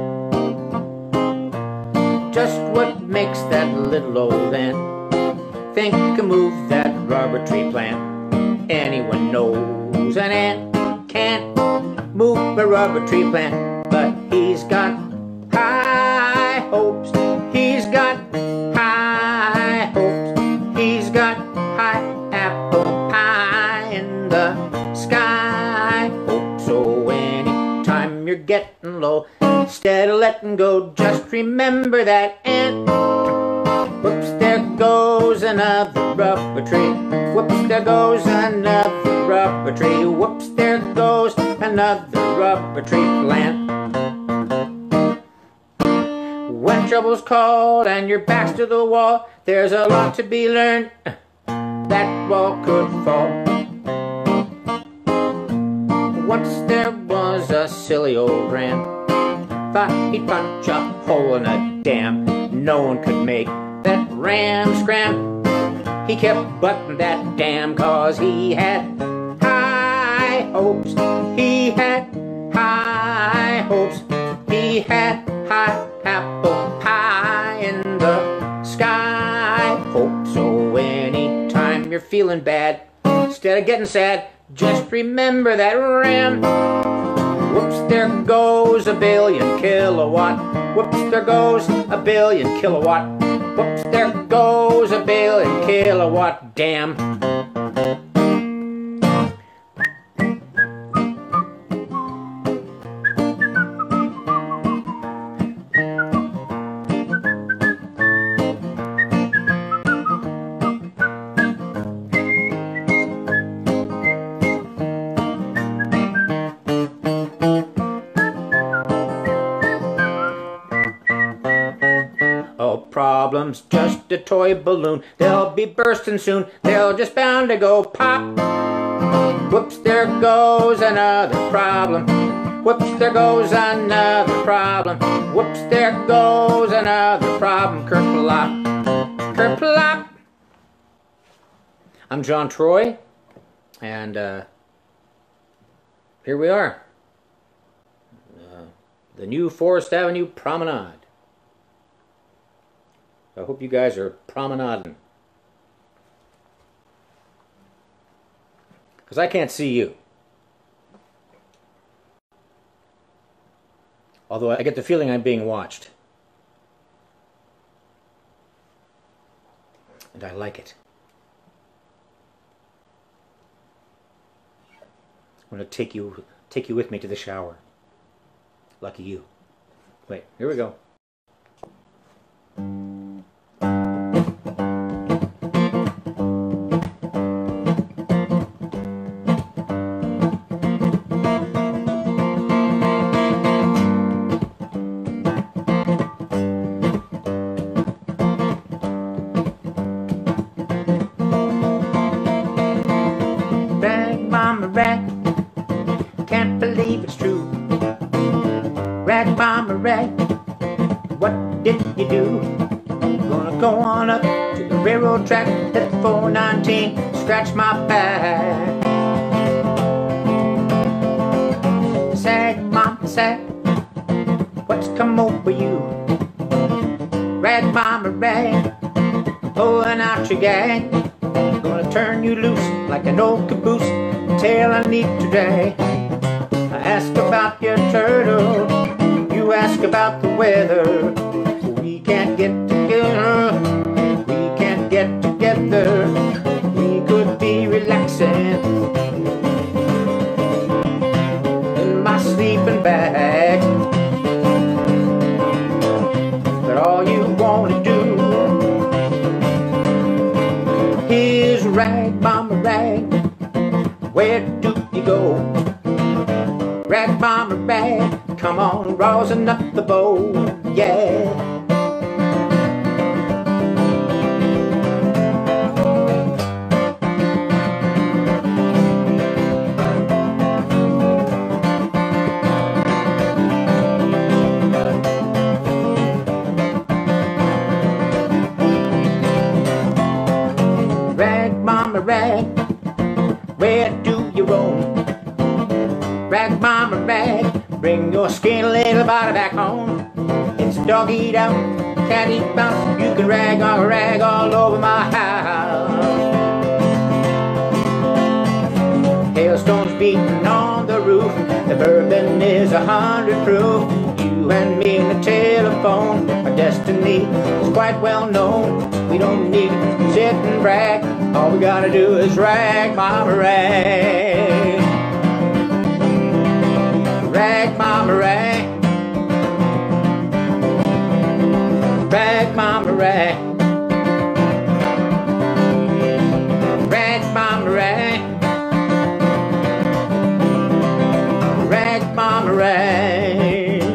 Just what makes that little old ant think a move that rubber tree plant? Anyone knows an ant can't move a rubber tree plant, but he's got high hopes. He's got high hopes. He's got high apple pie in the sky. Hope so anytime you're getting low, instead of letting go, just remember that ant. Whoops, there goes another rubber tree. Whoops, there goes another rubber tree. Whoops, there goes another rubber tree plant. When trouble's called and your back's to the wall, there's a lot to be learned. That wall could fall. Once there was a silly old ram, thought he'd punch a hole in a dam. No one could make that ram scram. He kept butting that dam 'cause he had high hopes. He had high hopes. He had high apple pie in the sky. Hope so anytime you're feeling bad, instead of getting sad, just remember that ram. Whoops, there goes a billion kilowatt. Whoops, there goes a billion kilowatt. Whoops, there goes a billion kilowatt dam. problems, just a toy balloon. They'll be bursting soon, they'll just bound to go pop. Whoops, there goes another problem. Whoops, there goes another problem. Whoops, there goes another problem. Kerplop, kerplop. I'm John Troy, and here we are. The new Forest Avenue Promenade. I hope you guys are promenading, because I can't see you. Although I get the feeling I'm being watched. And I like it. I'm going to take you with me to the shower. Lucky you. Wait, here we go. Rag, mama, rag, can't believe it's true. Rag, mama, rag, what did you do? Gonna go on up to the railroad track, hit 419, scratch my back. Sag, mama, sag, what's come over you? Rag, mama, rag, pulling out your gag. Gonna turn you loose like an old caboose, tail I need to drag. I ask about your turtle, you ask about the weather. We can't get together, we can't get together. We could be relaxing in my sleeping bag, but all you wanna do is rag, mama, rag, where do you go? Rag, mama, rag, come on, rosin up the bowl, yeah. Rag, mama, rag, where do you roam? Rag, mama, rag, bring your skinny little body back home. It's dog eat out, cat eat bounce. You can rag all over my house. Hailstones beating on the roof, the bourbon is 100 proof. You and me and the telephone, our destiny is quite well known. We don't need to sit and brag, all we gotta do is rag, mama, rag. Rag, mama, rag. Rag, mama, rag. Rag, mama, rag. Rag, mama, rag.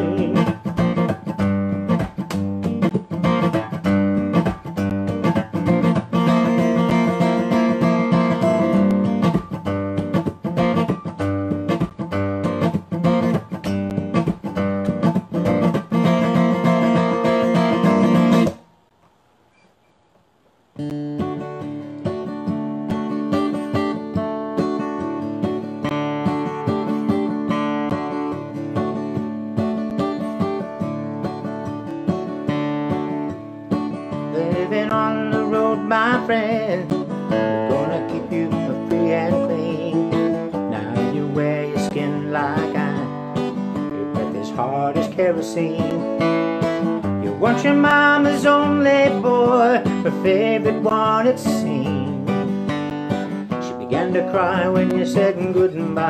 Living on the road, my friend, we're gonna keep you free and clean. Now you wear your skin like iron, your breath is hard as kerosene. You want your mama's only boy, her favorite one it seemed. She began to cry when you said goodbye,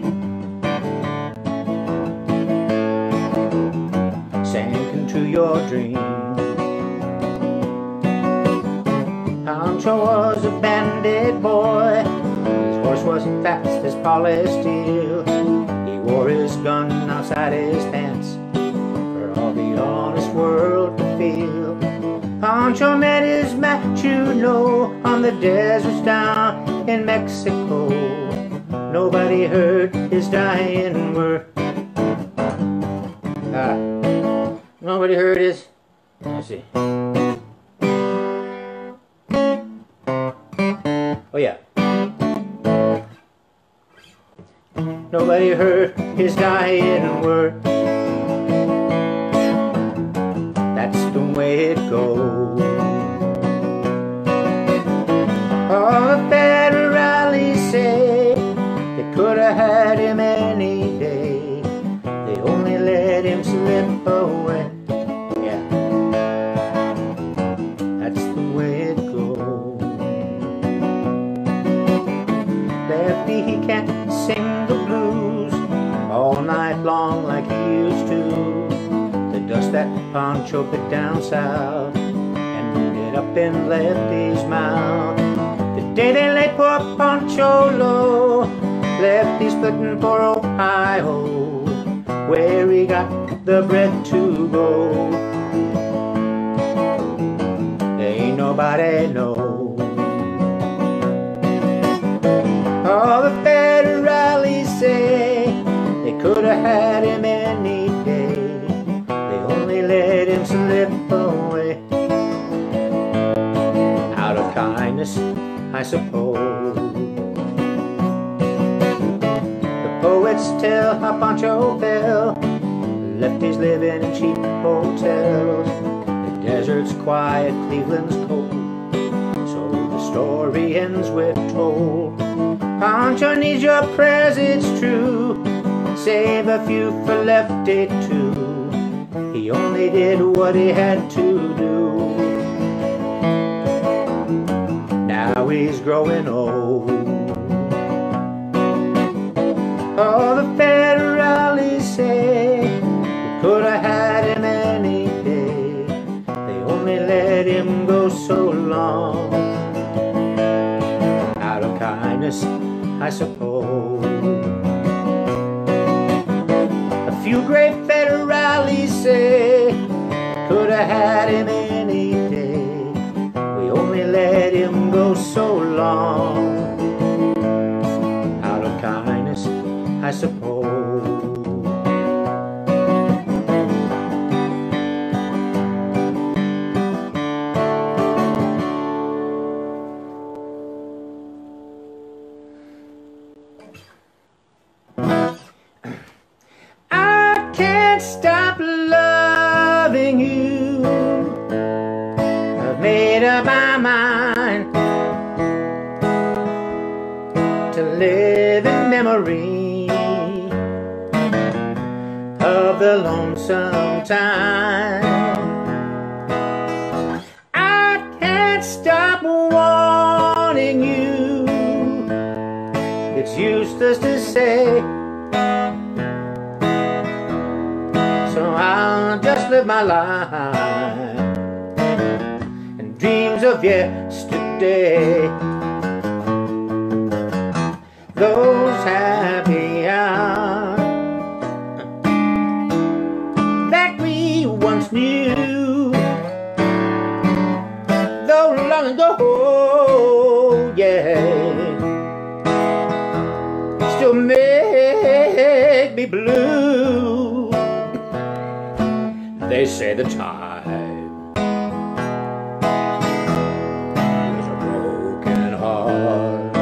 sank into your dreams. Pancho was a bandit boy, his horse was fast as polished steel. He wore his gun outside his pants for all the honest world to feel. Pancho met his match, you know, on the deserts down in Mexico. Nobody heard his dying word. Nobody heard his... Let's see. Oh yeah. Nobody heard his dying word. That's the way it goes. All the federales say they could have had him any day. They only let him slip away. Yeah, that's the way it goes. Lefty, he can't sing the blues all night long like he used to. The dust that Pancho bit down south ended up in Lefty's mouth. The day they laid poor Pancho low, Lefty splitting for Ohio, where he got the bread to go. Ain't nobody know. All the federales say they could have had him any day. They only let him slip away. Out of kindness, I suppose. The poets tell how Pancho fell. Lefty's living in cheap hotels. The desert's quiet, Cleveland's cold. So the story ends, we're told. Pancho needs your prayers, it's true. Save a few for Lefty too. He only did what he had to do. Now he's growing old. All the federales say they could have had him any day. They only let him go so long. Out of kindness, I suppose. A few great federales say could have had him any day. We only let him go so long. Out of kindness, I suppose. Stop loving you. I've made up my mind to live in memory of the lonesome time. I can't stop wanting you. It's useless to say, so I'll just live my life in dreams of yesterday. Those happy hours that we once knew, though long ago, yeah, still make me blue. They say the time is a broken heart,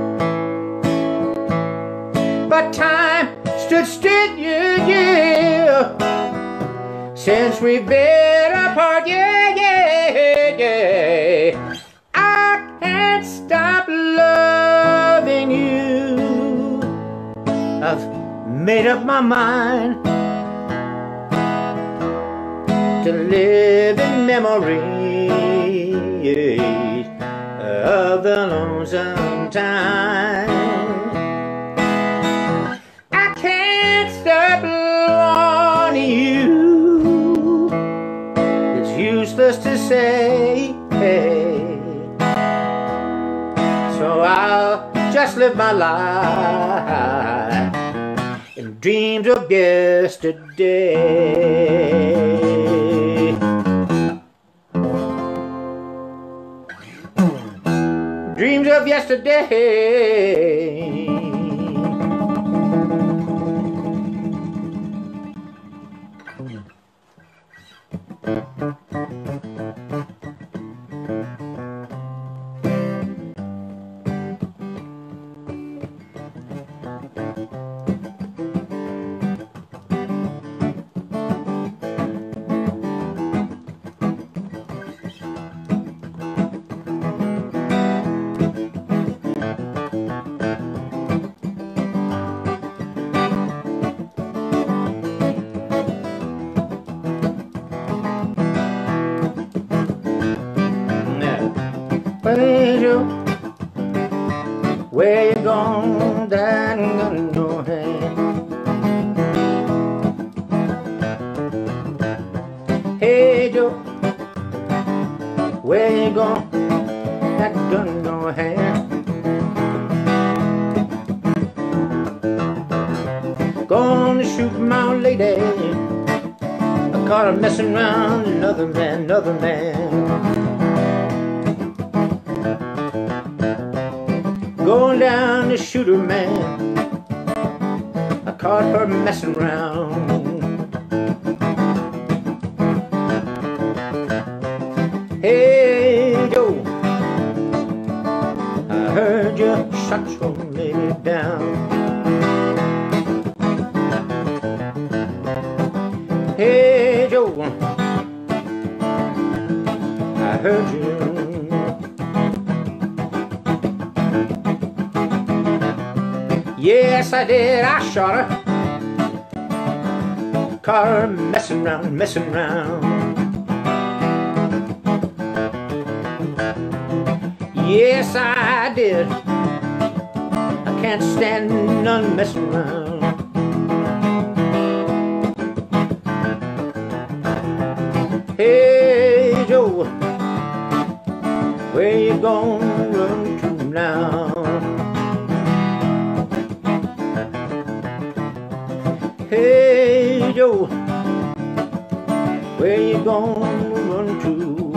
but time stood still, yeah, since we've been apart, yeah, yeah, yeah. I can't stop loving you. I've made up my mind to live in memory of the lonesome time. I can't stop wanting you. It's useless to say, so I'll just live my life in dreams of yesterday. dreams of yesterday. Where you gone, that ain't gonna no hand. Hey Joe, where you gone, that gun no hand. Gonna shoot my old lady, I caught her messing around another man, another man. Going down to shoot her, man, I caught her messing around. Hey Joe, I heard you shot your lady down. Hey Joe, I heard you. Yes, I did, I shot her. Caught her messing around, messing around. Yes, I did. I can't stand none messing around. Hey Joe, where you gonna run to now? Hey Joe, where you gonna run to?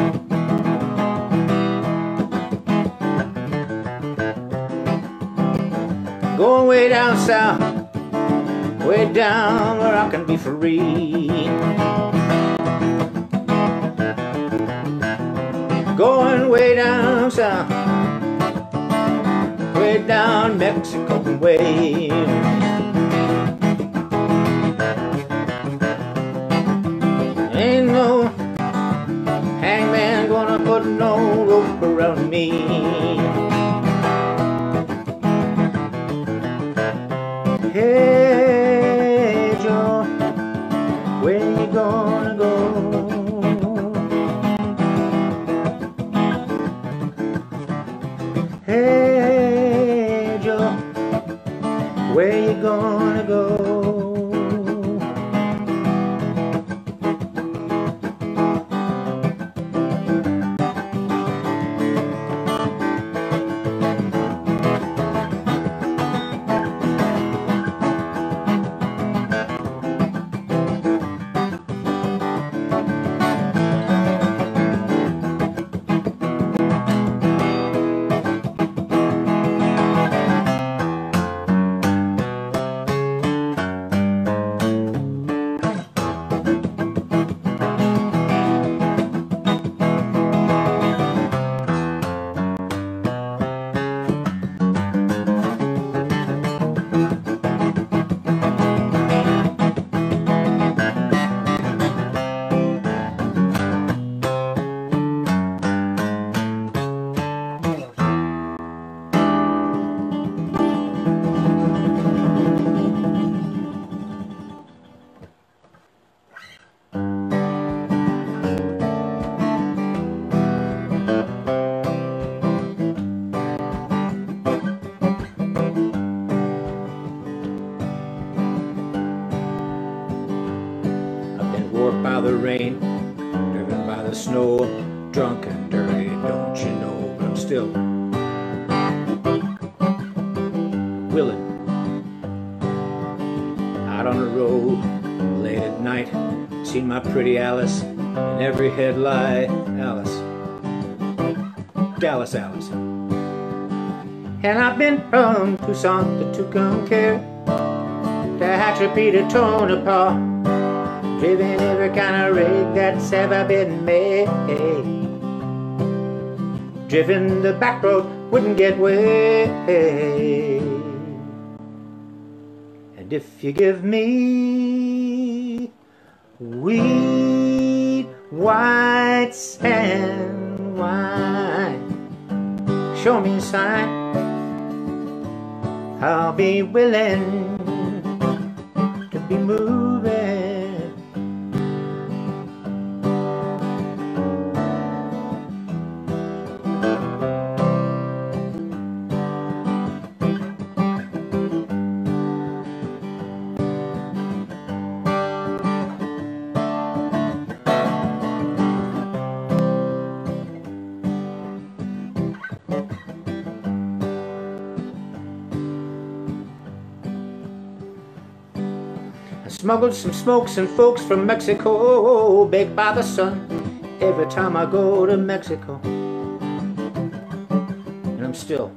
Going way down south, way down where I can be free. Going way down south, way down Mexico way. Ain't no hangman gonna put no rope around me. Hey Joe, where you gonna go? Hey Joe, where you gonna go? By the rain, driven by the snow, drunk and dirty, don't you know? But I'm still willing. Out on the road, late at night, seen my pretty Alice in every headlight. Alice, Dallas Alice. And I've been from Tucson to Tucumcari, to Hatchapee to Tonopah, driven every kind of rig that's ever been made, driven the back road, wouldn't get way. And if you give me wheat, white sand wine, show me a sign, I'll be willing to be moving. I smuggled some smokes and folks from Mexico, baked by the sun every time I go to Mexico. And I'm still,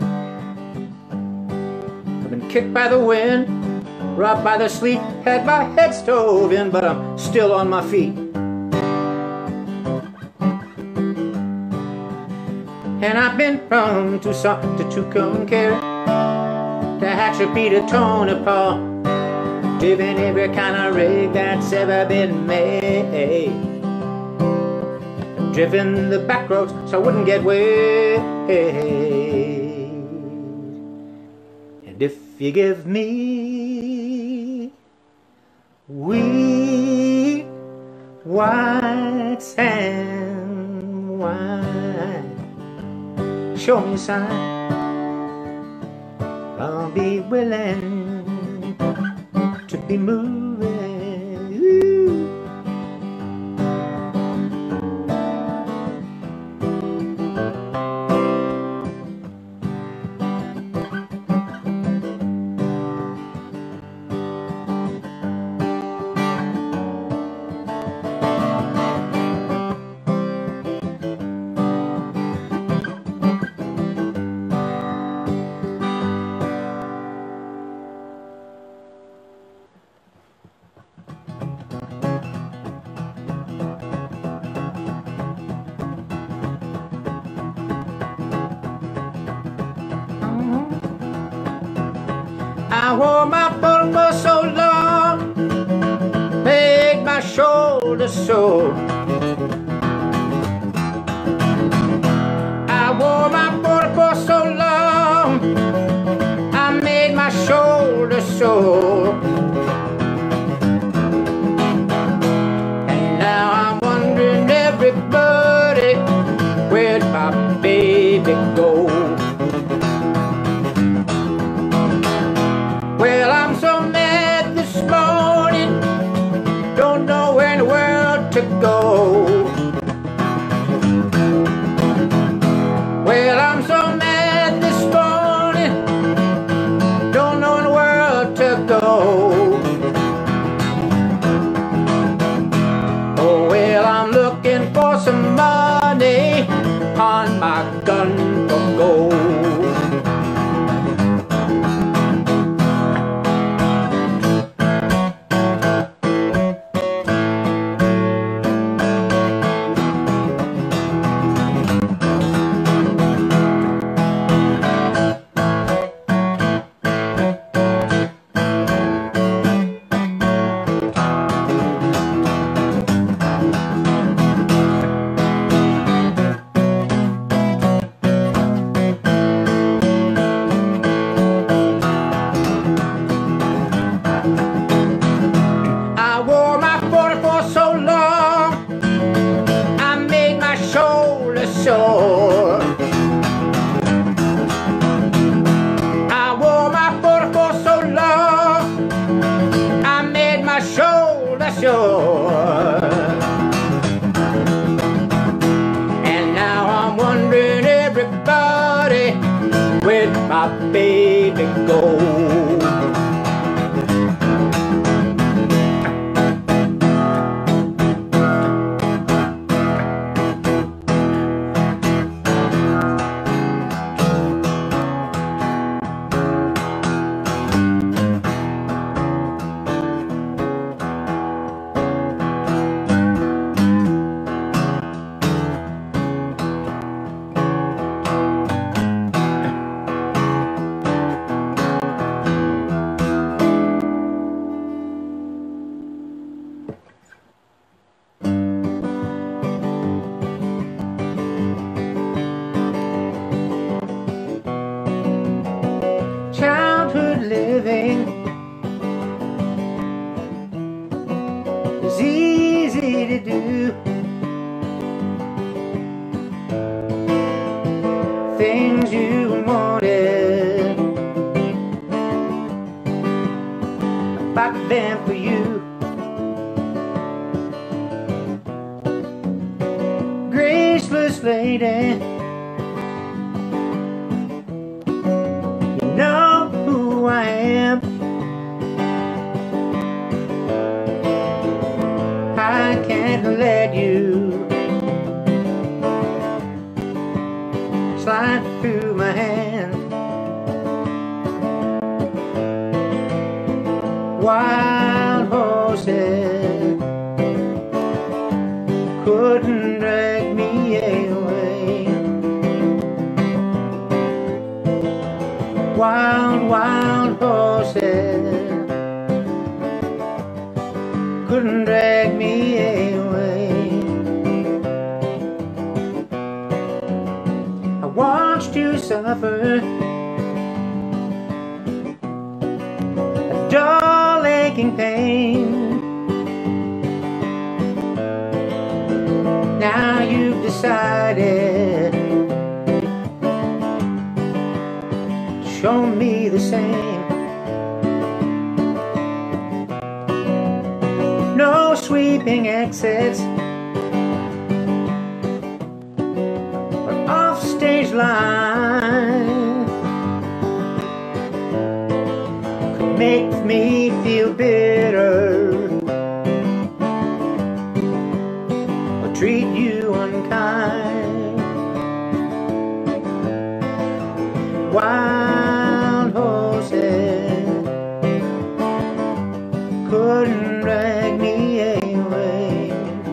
I've been kicked by the wind, robbed by the sleet, had my head stove in, but I'm still on my feet. And I've been from Tucson to Tucumcari, to Hatchapee to Tonopah, driven every kind of rig that's ever been made, driven the back roads so I wouldn't get wet. And if you give me wheat, white sand wine, show me a sign, I'll be willing to be moving. Ooh. I wore my purple so long, made my shoulder sore. I wore my purple so long, I made my shoulder sore. And now I'm wondering, everybody, where'd my baby go? Well, I'm so mad this morning, don't know where in the world to go. Well, I'm so mad this morning, don't know in the world to go. Oh, well, I'm looking for some money on my gun for gold. Sore. I wore my 44 so long, I made my shoulder sore. And now I'm wondering, everybody, where'd my baby go? things you wanted, I bought them for you. Graceless lady, you know who I am. I can't let you slide through my hand. Wild horses couldn't drag me away. Wild, wild horses couldn't drag me away. I watched you suffer a dull aching pain. Now you've decided to show me the same. No sweeping exits or offstage line could make me feel bitter or treat you unkind. Wild horses couldn't drag me away.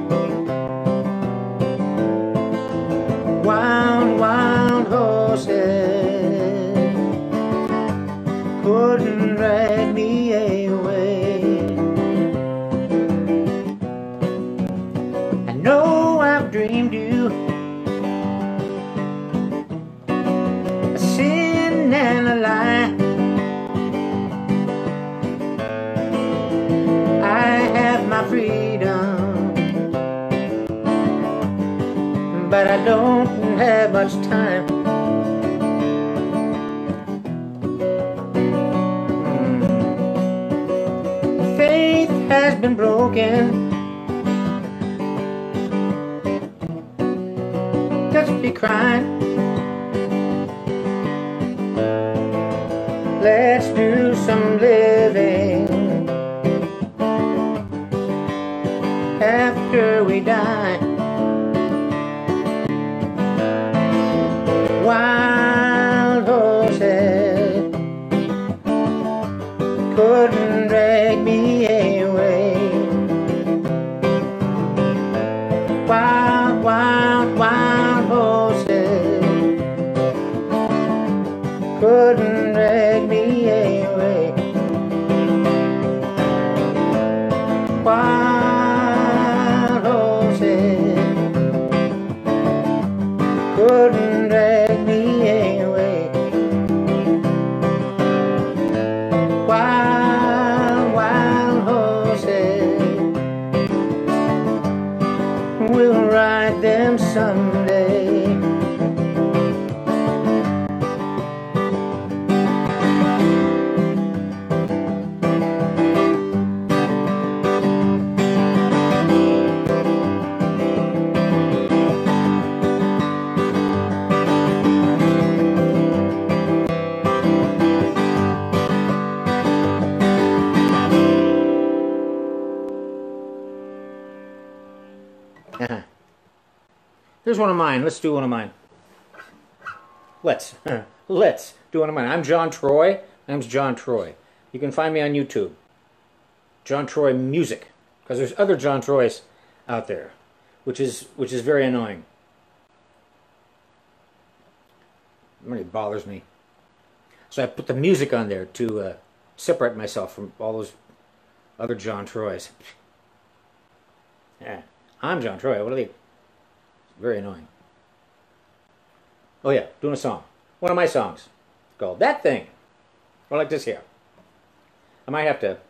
Wild, wild horses couldn't drag me away. I know I've dreamed you a sin and a lie. I have my freedom, but I don't have much time. Faith has been broken, just be crying. Let's do some living after we die. Wild horses couldn't drag me away. Wild, wild, wild horses couldn't drag me away. Wild horses couldn't drag me away. Wild, wild horses will ride them someday. Here's one of mine. Let's do one of mine. Let's do one of mine. I'm John Troy. My name's John Troy. You can find me on YouTube. John Troy Music. Because there's other John Troys out there, which is very annoying. It really bothers me. So I put the music on there to separate myself from all those other John Troys. Yeah, I'm John Troy. What are they? Very annoying. Oh yeah, doing a song. One of my songs called That Thing. Or like this here. I might have to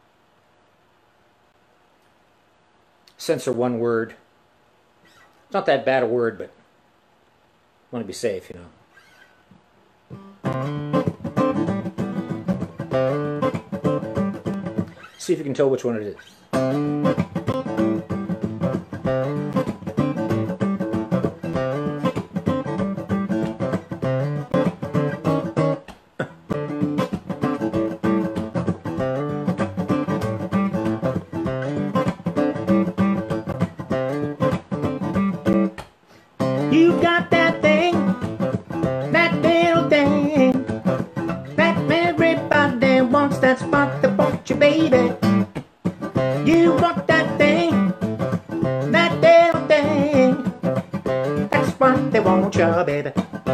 censor one word. It's not that bad a word, but I want to be safe, you know. See if you can tell which one it is. You got that thing, that little thing, that everybody wants, that spot that wants you, baby. You want that thing, that little thing, that spot they want you, baby.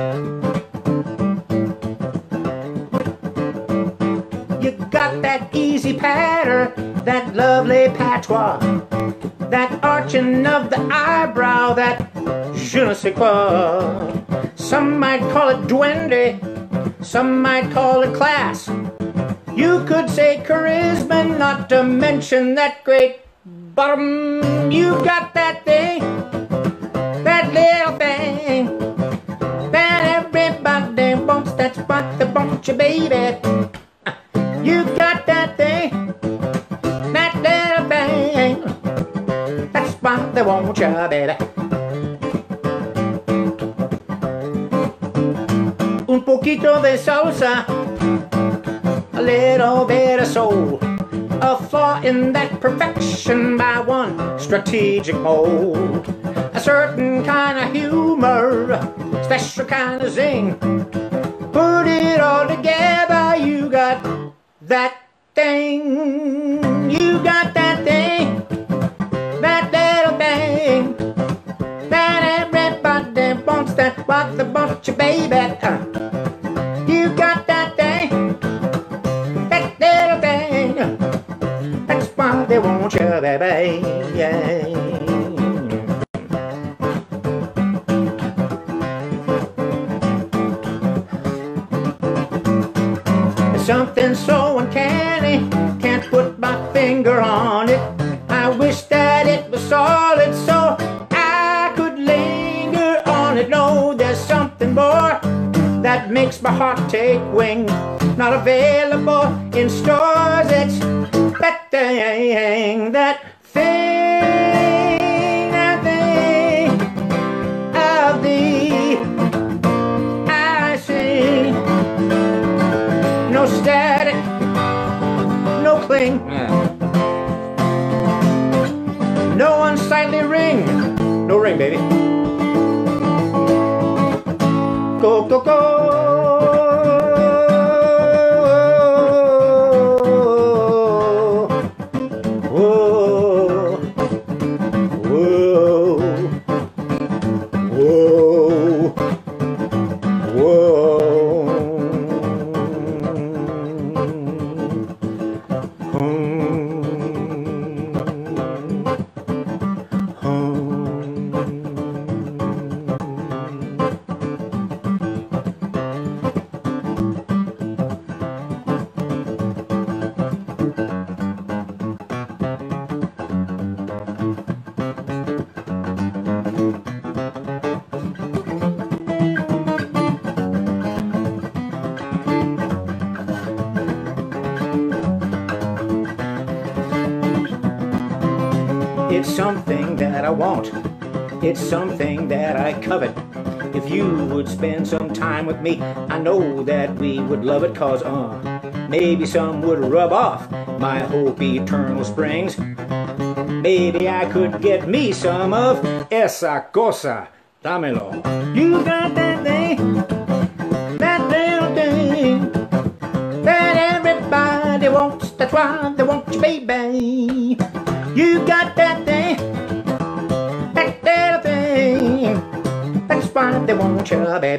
You got that easy patter, that lovely patois, that arching of the eyebrow, that je ne sais quoi. Some might call it duende, some might call it class. You could say charisma, not to mention that great bottom. You got that thing, that little thing, that everybody wants, that spot that wants you, baby. You got that thing, that little thing, that spot that wants you, baby. Un poquito de salsa, a little bit of soul, a flaw in that perfection by one strategic mold, a certain kind of humor, special kind of zing. Put it all together, you got that thing. You got that thing, that little thing, that everybody wants, that what they want you, baby. You got that thing, that little thing, that's why they want you, baby. Yeah. Something so uncanny, can't put my finger on it. I wish that it was solid so I could linger on it. No, there's something more that makes my heart take wing. Not available in stores, it's that thing, that thing, that thing of the I see. No static, no cling, no unsightly ring, no ring, baby. Go, go, go. Whoa, whoa, whoa, whoa. It's something that I want, it's something that I covet. If you would spend some time with me, I know that we would love it, cause maybe some would rub off my hope eternal springs. Maybe I could get me some of esa cosa, dámelo. You got that thing, that little thing, that everybody wants, that's why they want you, baby. You got that thing, that little thing, that's why they want you, baby.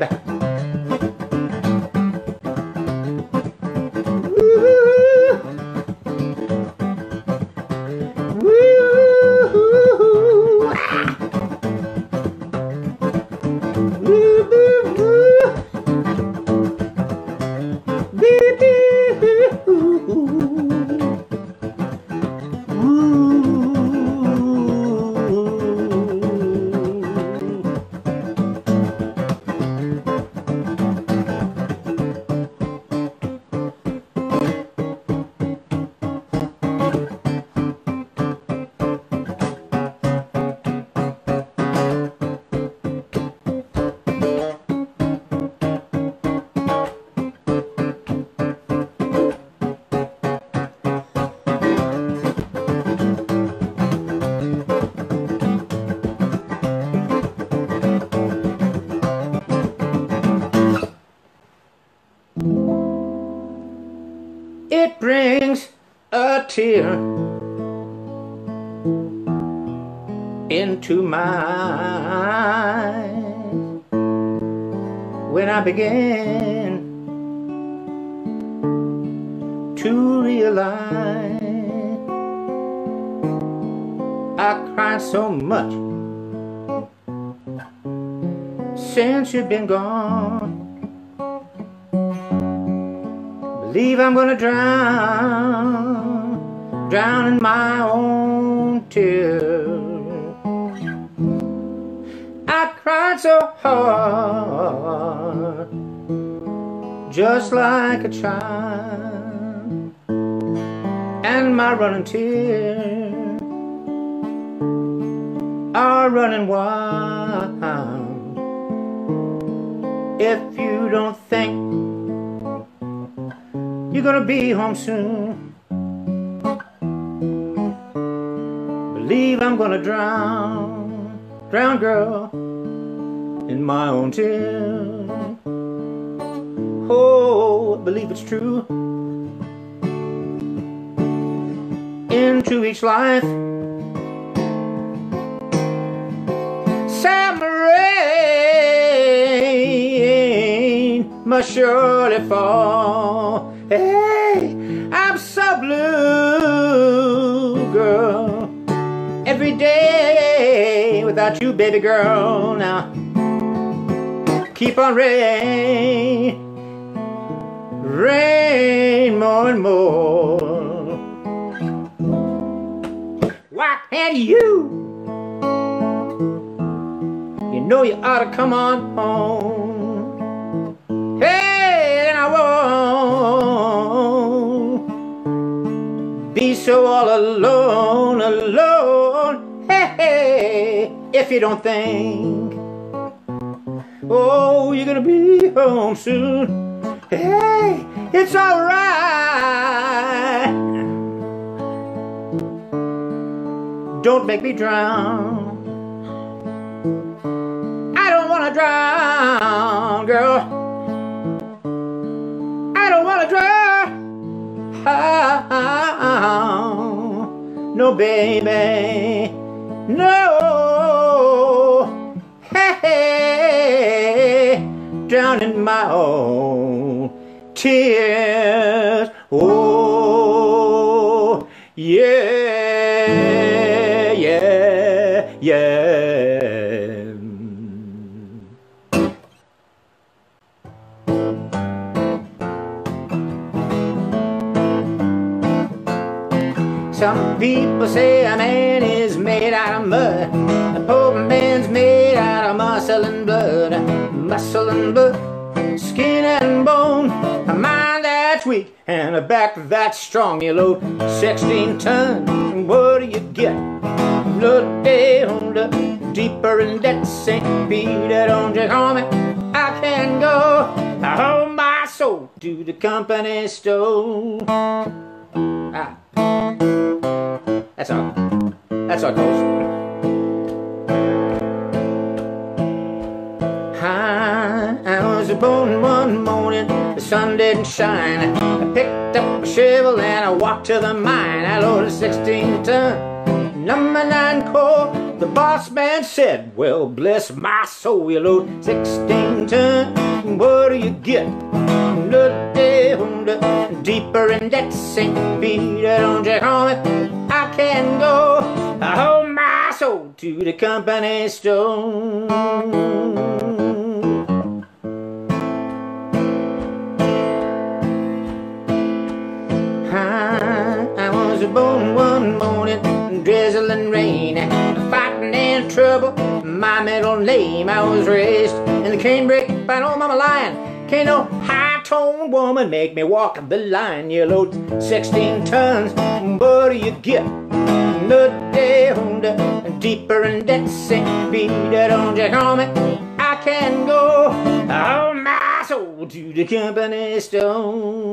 it brings a tear into my eyes when I begin to realize I cried so much since you've been gone. Believe I'm gonna drown in my own tears. I cried so hard, just like a child, and my running tears are running wild. If you don't think you're gonna be home soon, believe I'm gonna drown, girl, in my own tears. Oh, believe it's true. Into each life some rain must surely fall. Hey, I'm so blue, girl, every day without you, baby girl. Now keep on rain more and more. Why can't you? You know you ought to come on home. Hey, and I won't be so all alone. Hey, if you don't think, oh, you're gonna be home soon. Hey, it's alright. Don't make me drown. I don't wanna drown, girl. I don't wanna drown. No, baby, no. Hey, drown in my own tears. Oh, yeah, yeah, yeah. Some people say a man is made out of mud. A poor man's made out of muscle and blood. Muscle and blood, skin and bone. A mind that's weak and a back that's strong. You load 16 tons, and what do you get? Blood down, deeper in debt. St. Peter, don't you call me? I can go. I hold my soul to the company store. That's all. That's all, folks. I was born one morning, the sun didn't shine. I picked up a shovel and I walked to the mine. I loaded 16 ton, number 9 coal. The boss man said, well, bless my soul, you load 16 ton. What do you get? Deeper in debt, St. Peter, don't you call me? I can go. I hold my soul to the company store. I was born one morning, drizzling rain, fighting in trouble, my middle name. I was raised in the canebrake by an old mama lion. Can't no high-toned woman make me walk the line. You load 16 tons, what do you get? Deeper in debt, St. Peter, don't you call me? I can go. I hold my soul to the company store.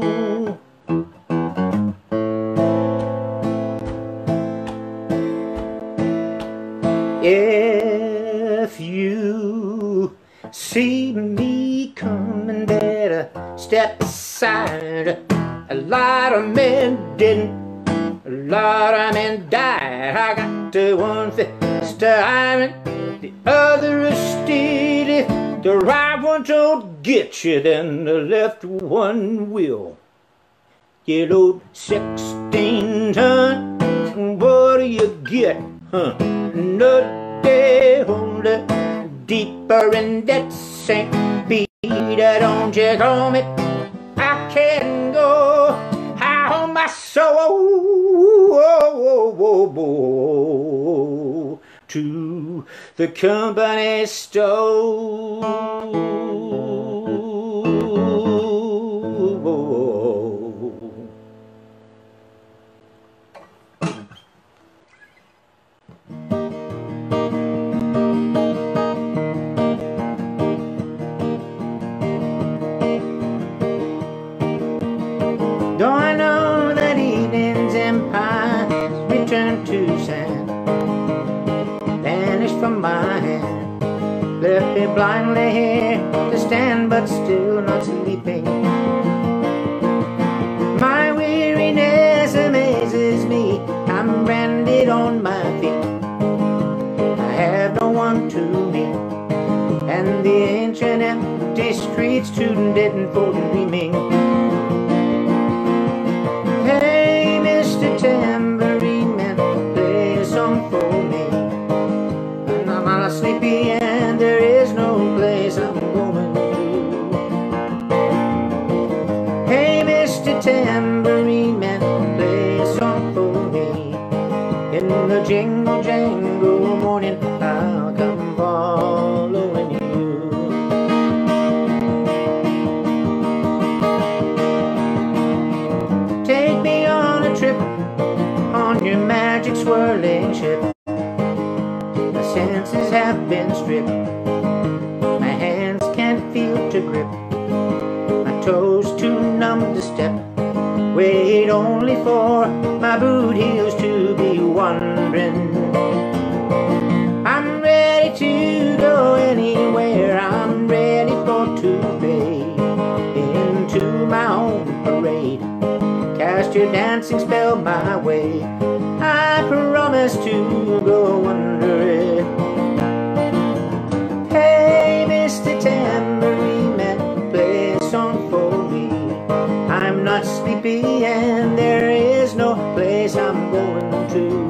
If you see me coming, better step aside. A lot of men didn't, a lot of men died. I got to one fist iron, the other is steel. If the right one don't get you, then the left one will. You load 16 ton, what do you get? Another day older, deeper in that St. Peter. Don't you call me, I can go high on my soul to the company store. Though I know that Eden's empire returned to sand, vanished from my hand, left me blindly here to stand, but still not sleeping. My weariness amazes me, I'm branded on my feet. I have no one to meet, and the ancient empty streets too deadened for dreaming. Hey, Mr. Tambourine Man, play a song for me. I'm not sleepy and there is no place I'm going to. Hey, Mr. Tambourine Man, play a song for me. In the jingle jangle morning, I'll come following you. Take me on a trip on your magic swirling ship. My senses have been stripped, my hands can't feel to grip, my toes too numb to step. Wait only for my boot heels to be wandering. I'm ready to go anywhere, I'm ready for today, into my own parade. Cast your dancing spell my way, I promise to go under it. Hey, Mr. Tambourine Man, play a song for me. I'm not sleepy and there is no place I'm going to.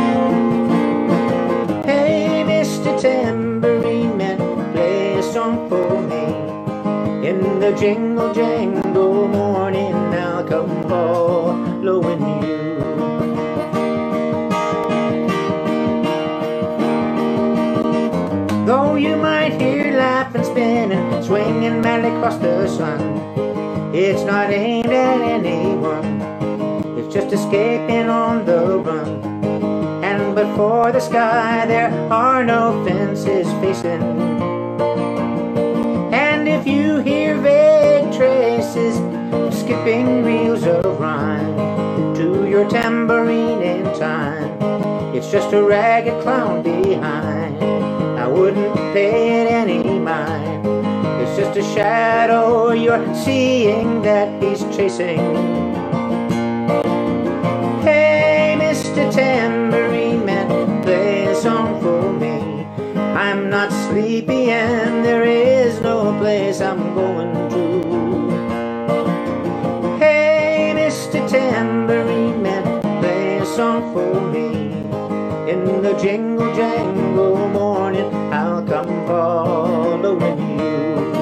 Hey, Mr. Tambourine Man, play a song for me. In the jingle jangle morning, I'll come following you. Though you might hear laughing, spinning, swinging madly across the sun, it's not aimed at anyone, it's just escaping on the run. And but for the sky there are no fences facing, and if you hear vague traces of skipping reels of rhyme to your tambourine in time, it's just a ragged clown behind. I wouldn't pay it any mind, it's just a shadow you're seeing that he's chasing. Hey, Mr. Tambourine Man, play a song for me. I'm not sleepy and there is no place I'm going to. Hey, Mr. Tambourine Man, play a song for me. In the jingle jangle morning, I'll come following you.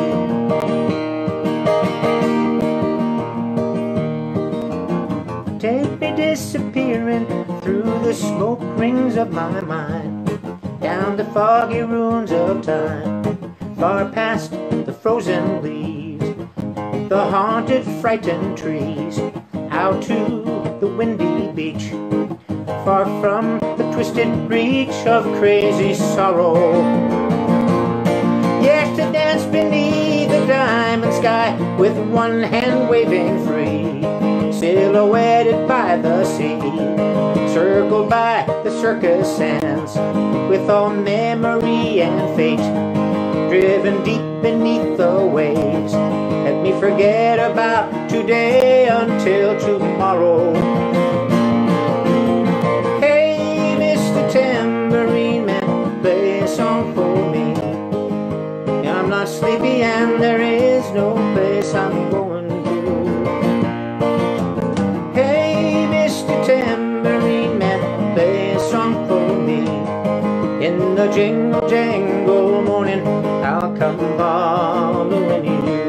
Take me disappearing through the smoke rings of my mind, down the foggy ruins of time, far past the frozen leaves, the haunted, frightened trees, out to the windy beach, far from the twisted reach of crazy sorrow. Yes, to dance beneath the diamond sky with one hand waving free, silhouetted by the sea, circled by the circus sands, with all memory and fate driven deep beneath the waves. Let me forget about today until tomorrow. Hey, Mr. Tambourine Man, play a song for me. I'm not sleepy and there is no place I'm going to. Hey, Mr. Tambourine Man, play a song for me. In the jingle jangle morning, I'll come following you.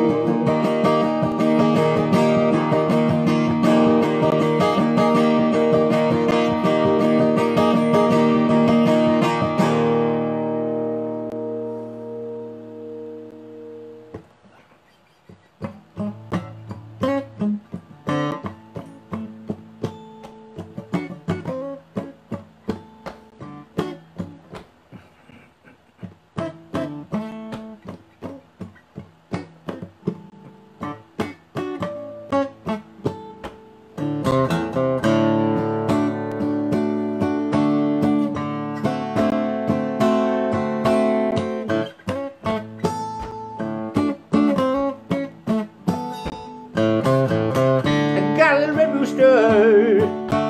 Rooster,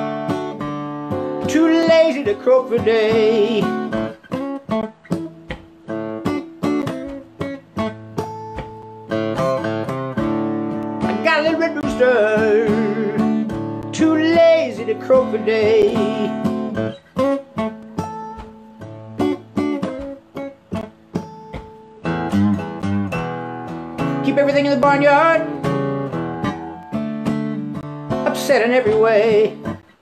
too lazy to crow for day. I got a little red rooster, too lazy to crow for day. Keep everything in the barnyard upset in every way.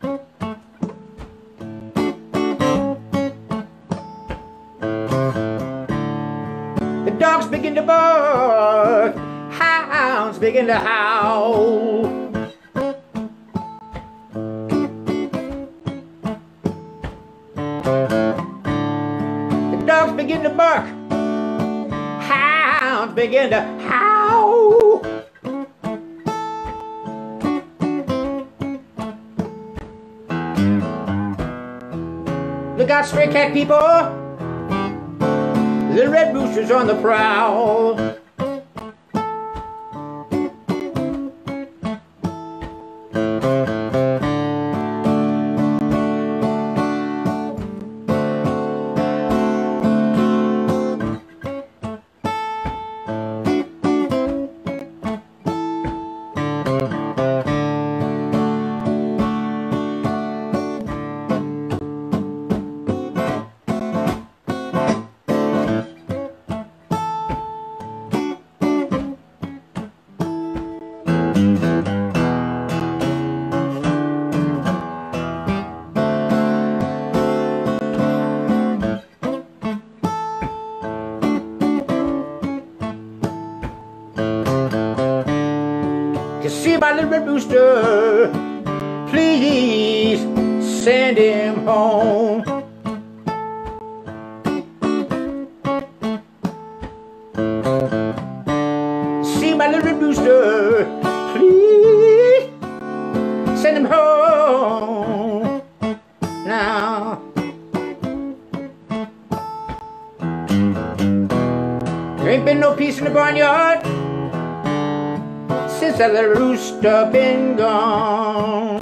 The dogs begin to bark, hounds begin to howl. The dogs begin to bark, hounds begin to howl. Look out, stray cat people! The red rooster's on the prowl. You see my little red rooster, please send him home. See my little red rooster, please send him home now. There ain't been no peace in the barnyard since that little rooster been gone.